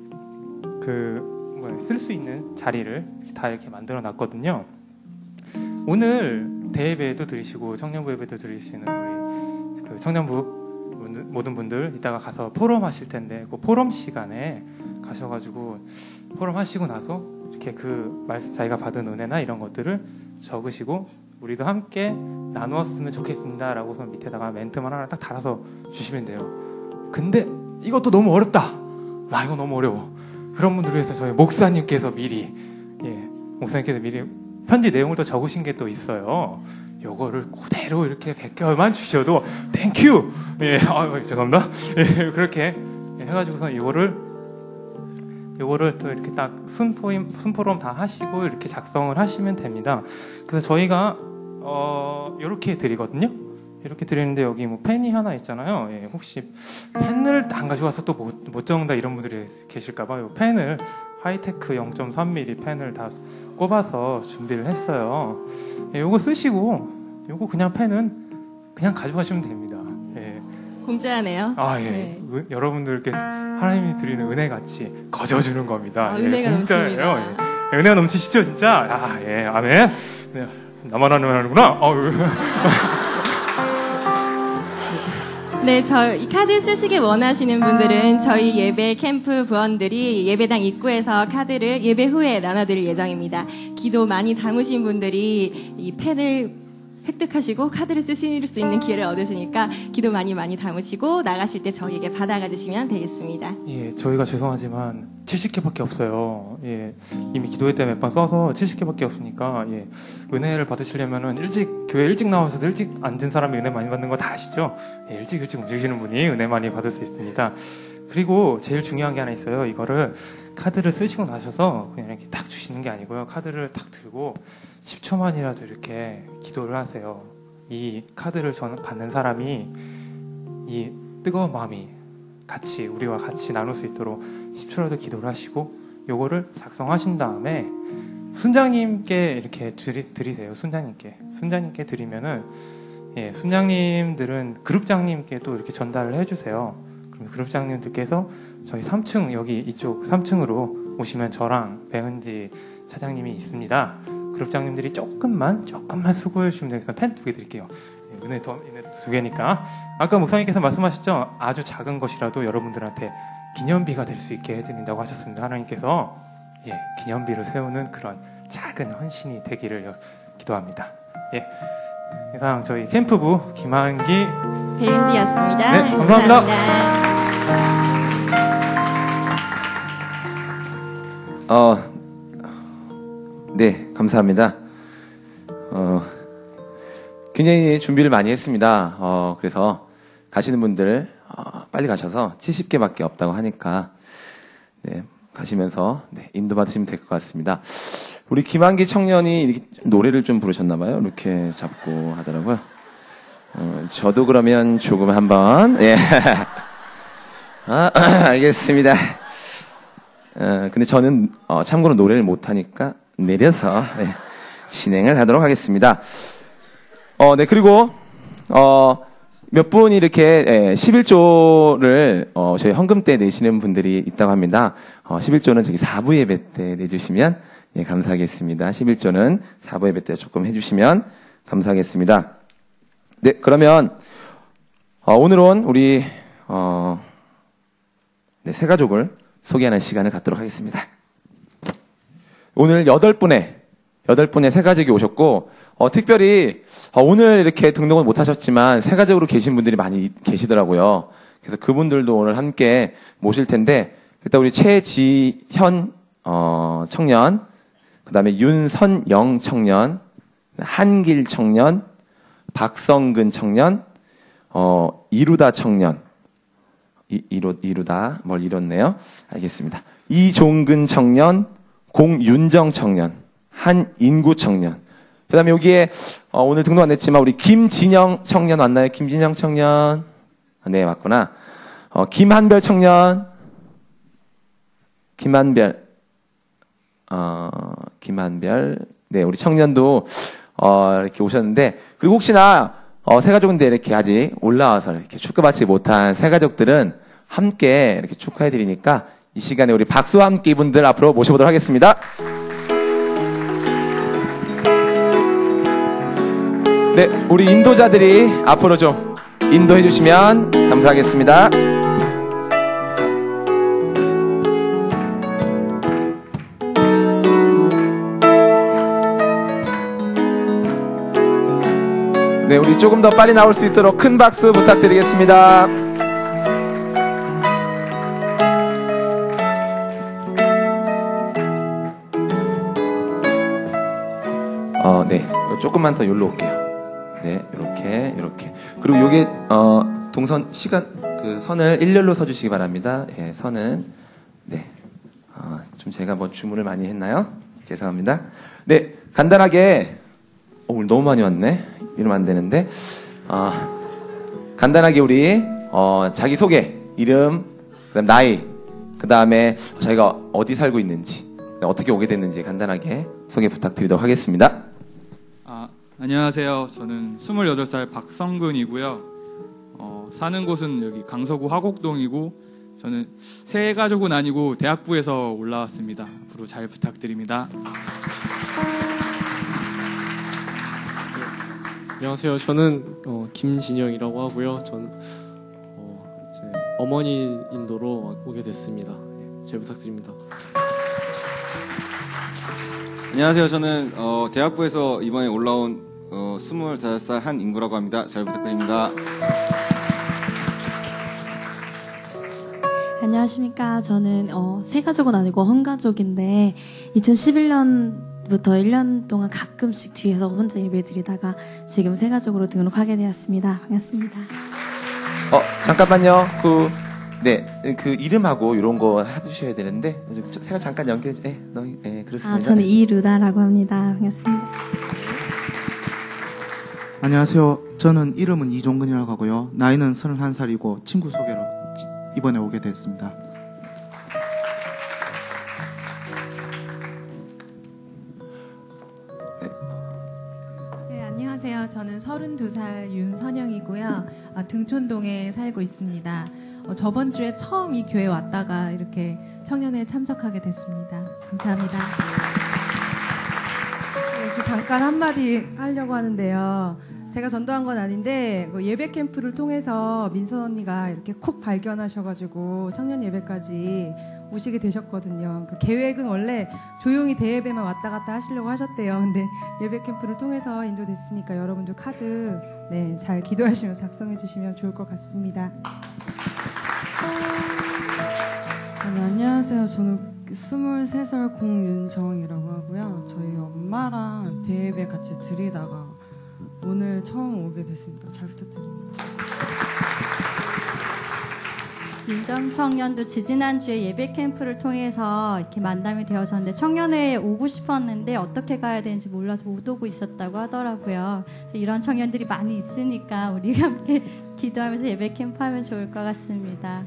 그 뭐야 쓸 수 있는 자리를 다 이렇게 만들어 놨거든요. 오늘 대예배도 드리시고 청년부 예배도 드리시는 우리 그 청년부 모든 분들 이따가 가서 포럼 하실 텐데 그 포럼 시간에 가셔가지고 포럼 하시고 나서 이렇게 그 말씀 자기가 받은 은혜나 이런 것들을 적으시고 우리도 함께 나누었으면 좋겠습니다 라고서 밑에다가 멘트만 하나 딱 달아서 주시면 돼요. 근데 이것도 너무 어렵다. 나 이거 너무 어려워. 그런 분들을 위해서 저희 목사님께서 미리 예, 목사님께서 미리 편지 내용을 또 적으신 게 또 있어요. 요거를 그대로 이렇게 백 개월만 주셔도 땡큐. 예, 아, 죄송합니다. 예, 그렇게 해가지고서 이거를 요거를 또 이렇게 딱 순포임, 순포럼 다 하시고 이렇게 작성을 하시면 됩니다. 그래서 저희가 어, 요렇게 드리거든요. 이렇게 드리는데 여기 뭐 펜이 하나 있잖아요. 예, 혹시 펜을 안 가져와서 또 못 못 적는다 이런 분들이 계실까봐 요 펜을 하이테크 영 점 삼 밀리미터 펜을 다 꼽아서 준비를 했어요. 예, 요거 쓰시고 요거 그냥 펜은 그냥 가져가시면 됩니다. 예. 공짜네요. 아, 예. 네. 은, 여러분들께 하나님이 드리는 은혜같이 거저주는 겁니다. 아, 예, 은혜가 공짜예요. 넘칩니다. 예. 은혜가 넘치시죠, 진짜? 아, 예, 아멘. 네, 나만 하는구나. 어휴. 네, 저 이 카드 쓰시길 원하시는 분들은 저희 예배 캠프 부원들이 예배당 입구에서 카드를 예배 후에 나눠드릴 예정입니다. 기도 많이 담으신 분들이 이 펜을 획득하시고 카드를 쓰실 수 있는 기회를 얻으시니까 기도 많이 많이 담으시고 나가실 때 저희에게 받아가 주시면 되겠습니다. 예, 저희가 죄송하지만 칠십 개밖에 없어요. 예, 이미 기도회 때 몇 번 써서 칠십 개밖에 없으니까 예, 은혜를 받으시려면은 일찍 교회 일찍 나오셔서 일찍 앉은 사람이 은혜 많이 받는 거 다 아시죠? 예, 일찍 일찍 움직이시는 분이 은혜 많이 받을 수 있습니다. 그리고 제일 중요한 게 하나 있어요. 이거를 카드를 쓰시고 나셔서 그냥 이렇게 딱 주시는 게 아니고요. 카드를 딱 들고 십 초만이라도 이렇게 기도를 하세요. 이 카드를 저는 받는 사람이 이 뜨거운 마음이 같이 우리와 같이 나눌 수 있도록 십 초라도 기도를 하시고 요거를 작성하신 다음에 순장님께 이렇게 드리, 드리세요. 순장님께 순장님께 드리면은 예, 순장님들은 그룹장님께 또 이렇게 전달을 해주세요. 그럼 그룹장님들께서 저희 삼 층 여기 이쪽 삼 층으로 오시면 저랑 배은지 차장님이 있습니다. 그룹장님들이 조금만 조금만 수고해 주시면 되겠습니다. 펜 두 개 드릴게요. 예, 은혜 더 은혜 두 개니까. 아까 목사님께서 말씀하셨죠. 아주 작은 것이라도 여러분들한테 기념비가 될 수 있게 해드린다고 하셨습니다. 하나님께서 예, 기념비를 세우는 그런 작은 헌신이 되기를 기도합니다. 예, 이상 저희 캠프부 김한기 배은지였습니다. 네, 감사합니다. 감사합니다. 어, 네, 감사합니다. 어, 굉장히 준비를 많이 했습니다. 어, 그래서 가시는 분들 어, 빨리 가셔서 칠십 개밖에 없다고 하니까 네, 가시면서 네, 인도 받으시면 될 것 같습니다. 우리 김한기 청년이 이렇게 노래를 좀 부르셨나 봐요. 이렇게 잡고 하더라고요. 어, 저도 그러면 조금 한번 예. 아, 알겠습니다. 어, 근데 저는 어, 참고로 노래를 못하니까 내려서 네, 진행을 하도록 하겠습니다. 어, 네, 그리고 어, 몇 분이 이렇게 예, 십일 조를 어, 저희 헌금 때 내시는 분들이 있다고 합니다. 어, 십일 조는 저기 사 부 예배 때 내주시면 예, 감사하겠습니다. 십일 조는 사 부 예배 때 조금 해주시면 감사하겠습니다. 네, 그러면 어, 오늘은 우리 어, 네, 새 가족을 소개하는 시간을 갖도록 하겠습니다. 오늘 여덟 분의 여덟 분의 새 가족이 오셨고 어, 특별히 어, 오늘 이렇게 등록을 못 하셨지만 새 가족으로 계신 분들이 많이 계시더라고요. 그래서 그분들도 오늘 함께 모실 텐데 일단 우리 최지현 어, 청년, 그다음에 윤선영 청년, 한길 청년, 박성근 청년, 어, 이루다 청년, 이, 이루, 이루다, 뭘 이뤘네요. 알겠습니다. 이종근 청년, 공윤정 청년, 한인구 청년. 그 다음에 여기에, 어, 오늘 등록 안 했지만, 우리 김진영 청년 왔나요? 김진영 청년. 네, 맞구나. 어, 김한별 청년. 김한별. 어, 김한별. 네, 우리 청년도, 어, 이렇게 오셨는데, 그리고 혹시나, 어, 새가족인데 이렇게 아직 올라와서 이렇게 축하받지 못한 새가족들은 함께 이렇게 축하해드리니까, 이 시간에 우리 박수와 함께 이분들 앞으로 모셔보도록 하겠습니다. 네, 우리 인도자들이 앞으로 좀 인도해 주시면 감사하겠습니다. 네, 우리 조금 더 빨리 나올 수 있도록 큰 박수 부탁드리겠습니다. 어, 네, 조금만 더 여기로 올게요. 네, 이렇게, 이렇게. 그리고 요게, 어, 동선, 시간, 그 선을 일렬로 서주시기 바랍니다. 예, 선은. 네. 어, 좀 제가 뭐 주문을 많이 했나요? 죄송합니다. 네, 간단하게, 어, 오늘 너무 많이 왔네. 이러면 안 되는데. 어, 간단하게 우리, 어, 자기소개, 이름, 그 다음 나이, 그 다음에 저희가 어디 살고 있는지, 어떻게 오게 됐는지 간단하게 소개 부탁드리도록 하겠습니다. 아, 안녕하세요. 저는 스물여덟 살 박성근이고요. 어, 사는 곳은 여기 강서구 화곡동이고, 저는 새 가족은 아니고 대학부에서 올라왔습니다. 앞으로 잘 부탁드립니다. 안녕하세요. 저는 어, 김진영이라고 하고요. 전 어, 이제 어머니 인도로 오게 됐습니다. 네, 잘 부탁드립니다. 안녕하세요. 저는 어, 대학부에서 이번에 올라온 어, 스물다섯 살 한인구라고 합니다. 잘 부탁드립니다. 안녕하십니까. 저는 어, 새가족은 아니고 헌가족인데 이천십일 년부터 일 년 동안 가끔씩 뒤에서 혼자 예배드리다가 지금 새가족으로 등록하게 되었습니다. 반갑습니다. 어, 잠깐만요. 그, 네, 그 이름하고 이런 거 해주셔야 되는데, 제가 잠깐 연결해, 네, 너희, 네, 그렇습니다. 아, 저는 이루다라고 합니다. 반갑습니다. 안녕하세요. 저는 이름은 이종근이라고 하고요. 나이는 서른한 살이고 친구 소개로 이번에 오게 됐습니다. 네, 안녕하세요. 저는 서른두 살 윤선영이고요. 아, 등촌동에 살고 있습니다. 어, 저번 주에 처음 이 교회 왔다가 이렇게 청년회에 참석하게 됐습니다. 감사합니다. 네, 저 잠깐 한마디 하려고 하는데요. 제가 전도한 건 아닌데 예배 캠프를 통해서 민선 언니가 이렇게 콕 발견하셔가지고 청년 예배까지 오시게 되셨거든요. 그 계획은 원래 조용히 대예배만 왔다 갔다 하시려고 하셨대요. 근데 예배 캠프를 통해서 인도됐으니까 여러분들 카드 네, 잘 기도하시면서 작성해 주시면 좋을 것 같습니다. 네, 안녕하세요. 저는 스물세 살 공윤정이라고 하고요. 저희 엄마랑 대예배 같이 드리다가 오늘 처음 오게 됐습니다. 잘 부탁드립니다. 민정 청년도 지지난주에 예배 캠프를 통해서 이렇게 만남이 되어졌는데 청년회에 오고 싶었는데 어떻게 가야 되는지 몰라서 못 오고 있었다고 하더라고요. 이런 청년들이 많이 있으니까 우리가 함께 기도하면서 예배 캠프 하면 좋을 것 같습니다.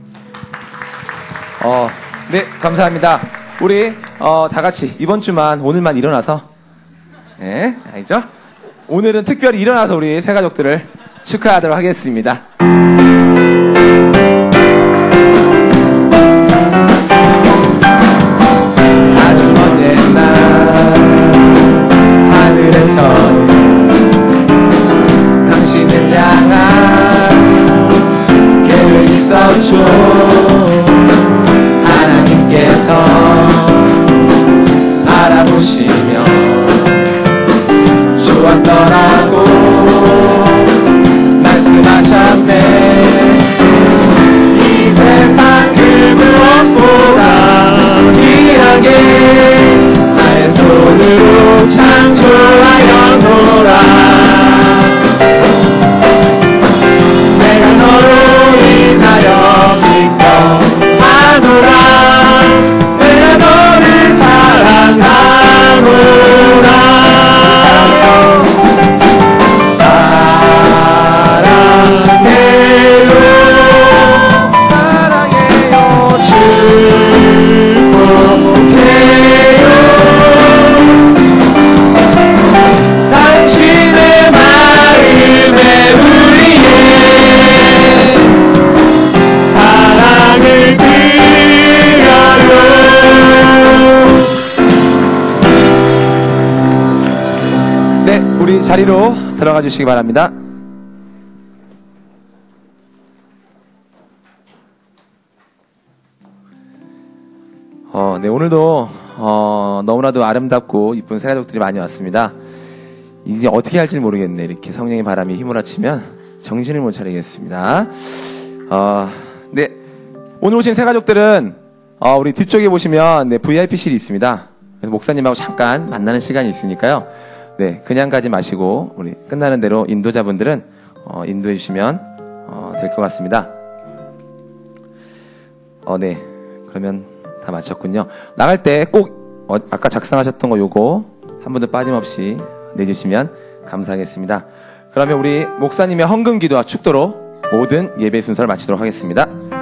어, 네, 감사합니다. 우리 어, 다 같이 이번 주만 오늘만 일어나서, 네, 알죠? 오늘은 특별히 일어나서 우리 새 가족들을 축하하도록 하겠습니다. 아주 먼 옛날 하늘에서 당신을 향한 계획이 있었죠. 하나님께서 알아보시며 좋았더라고 말씀하셨네. 이 세상 자리로 들어가 주시기 바랍니다. 어, 네, 오늘도 어, 너무나도 아름답고 이쁜 새가족들이 많이 왔습니다. 이제 어떻게 할지 모르겠네. 이렇게 성령의 바람이 휘몰아치면 정신을 못 차리겠습니다. 어, 네, 오늘 오신 새가족들은 어, 우리 뒤쪽에 보시면 네, 브이아이피실이 있습니다. 그래서 목사님하고 잠깐 만나는 시간이 있으니까요. 네, 그냥 가지 마시고 우리 끝나는 대로 인도자분들은 어, 인도해 주시면 어, 될 것 같습니다. 어, 네, 그러면 다 마쳤군요. 나갈 때 꼭 어, 아까 작성하셨던 거 요거 한 분도 빠짐없이 내주시면 감사하겠습니다. 그러면 우리 목사님의 헌금 기도와 축도로 모든 예배 순서를 마치도록 하겠습니다.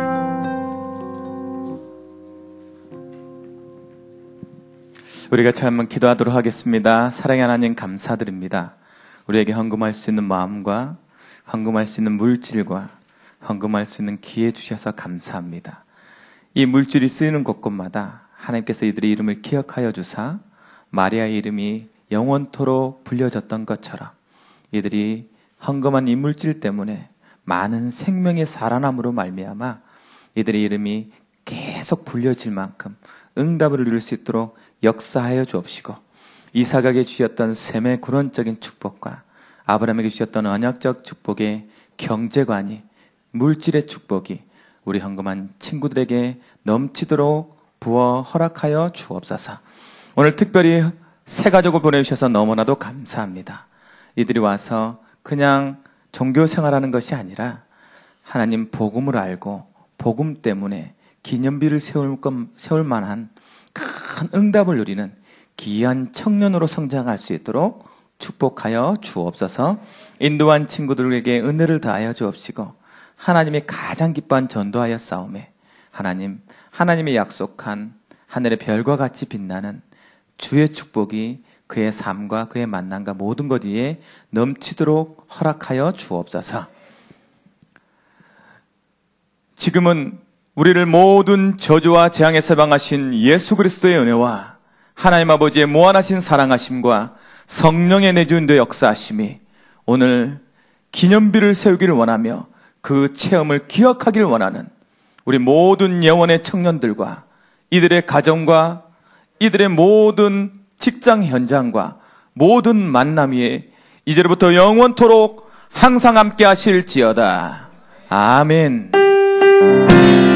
우리가 참 한번 기도하도록 하겠습니다. 사랑의 하나님 감사드립니다. 우리에게 헌금할 수 있는 마음과 헌금할 수 있는 물질과 헌금할 수 있는 기회 주셔서 감사합니다. 이 물질이 쓰이는 곳곳마다 하나님께서 이들의 이름을 기억하여 주사 마리아의 이름이 영원토록 불려졌던 것처럼 이들이 헌금한 이 물질 때문에 많은 생명의 살아남으로 말미암아 이들의 이름이 계속 불려질 만큼 응답을 누릴 수 있도록 역사하여 주옵시고 이삭에게 주셨던 셈의 근원적인 축복과 아브라함에게 주셨던 언약적 축복의 경제관이 물질의 축복이 우리 헌금한 친구들에게 넘치도록 부어 허락하여 주옵소서. 오늘 특별히 새 가족을 보내주셔서 너무나도 감사합니다. 이들이 와서 그냥 종교 생활하는 것이 아니라 하나님 복음을 알고 복음 때문에 기념비를 세울, 것, 세울 만한 큰 응답을 누리는 귀한 청년으로 성장할 수 있도록 축복하여 주옵소서. 인도한 친구들에게 은혜를 다하여 주옵시고 하나님이 가장 기뻐한 전도하여 싸움에 하나님, 하나님이 약속한 하늘의 별과 같이 빛나는 주의 축복이 그의 삶과 그의 만남과 모든 것 위에 넘치도록 허락하여 주옵소서. 지금은 우리를 모든 저주와 재앙에서 방하신 예수 그리스도의 은혜와 하나님 아버지의 무한하신 사랑하심과 성령의 내주인도 역사하심이 오늘 기념비를 세우기를 원하며 그 체험을 기억하길 원하는 우리 모든 영혼의 청년들과 이들의 가정과 이들의 모든 직장 현장과 모든 만남이 이제부터 영원토록 항상 함께 하실지어다. 아멘.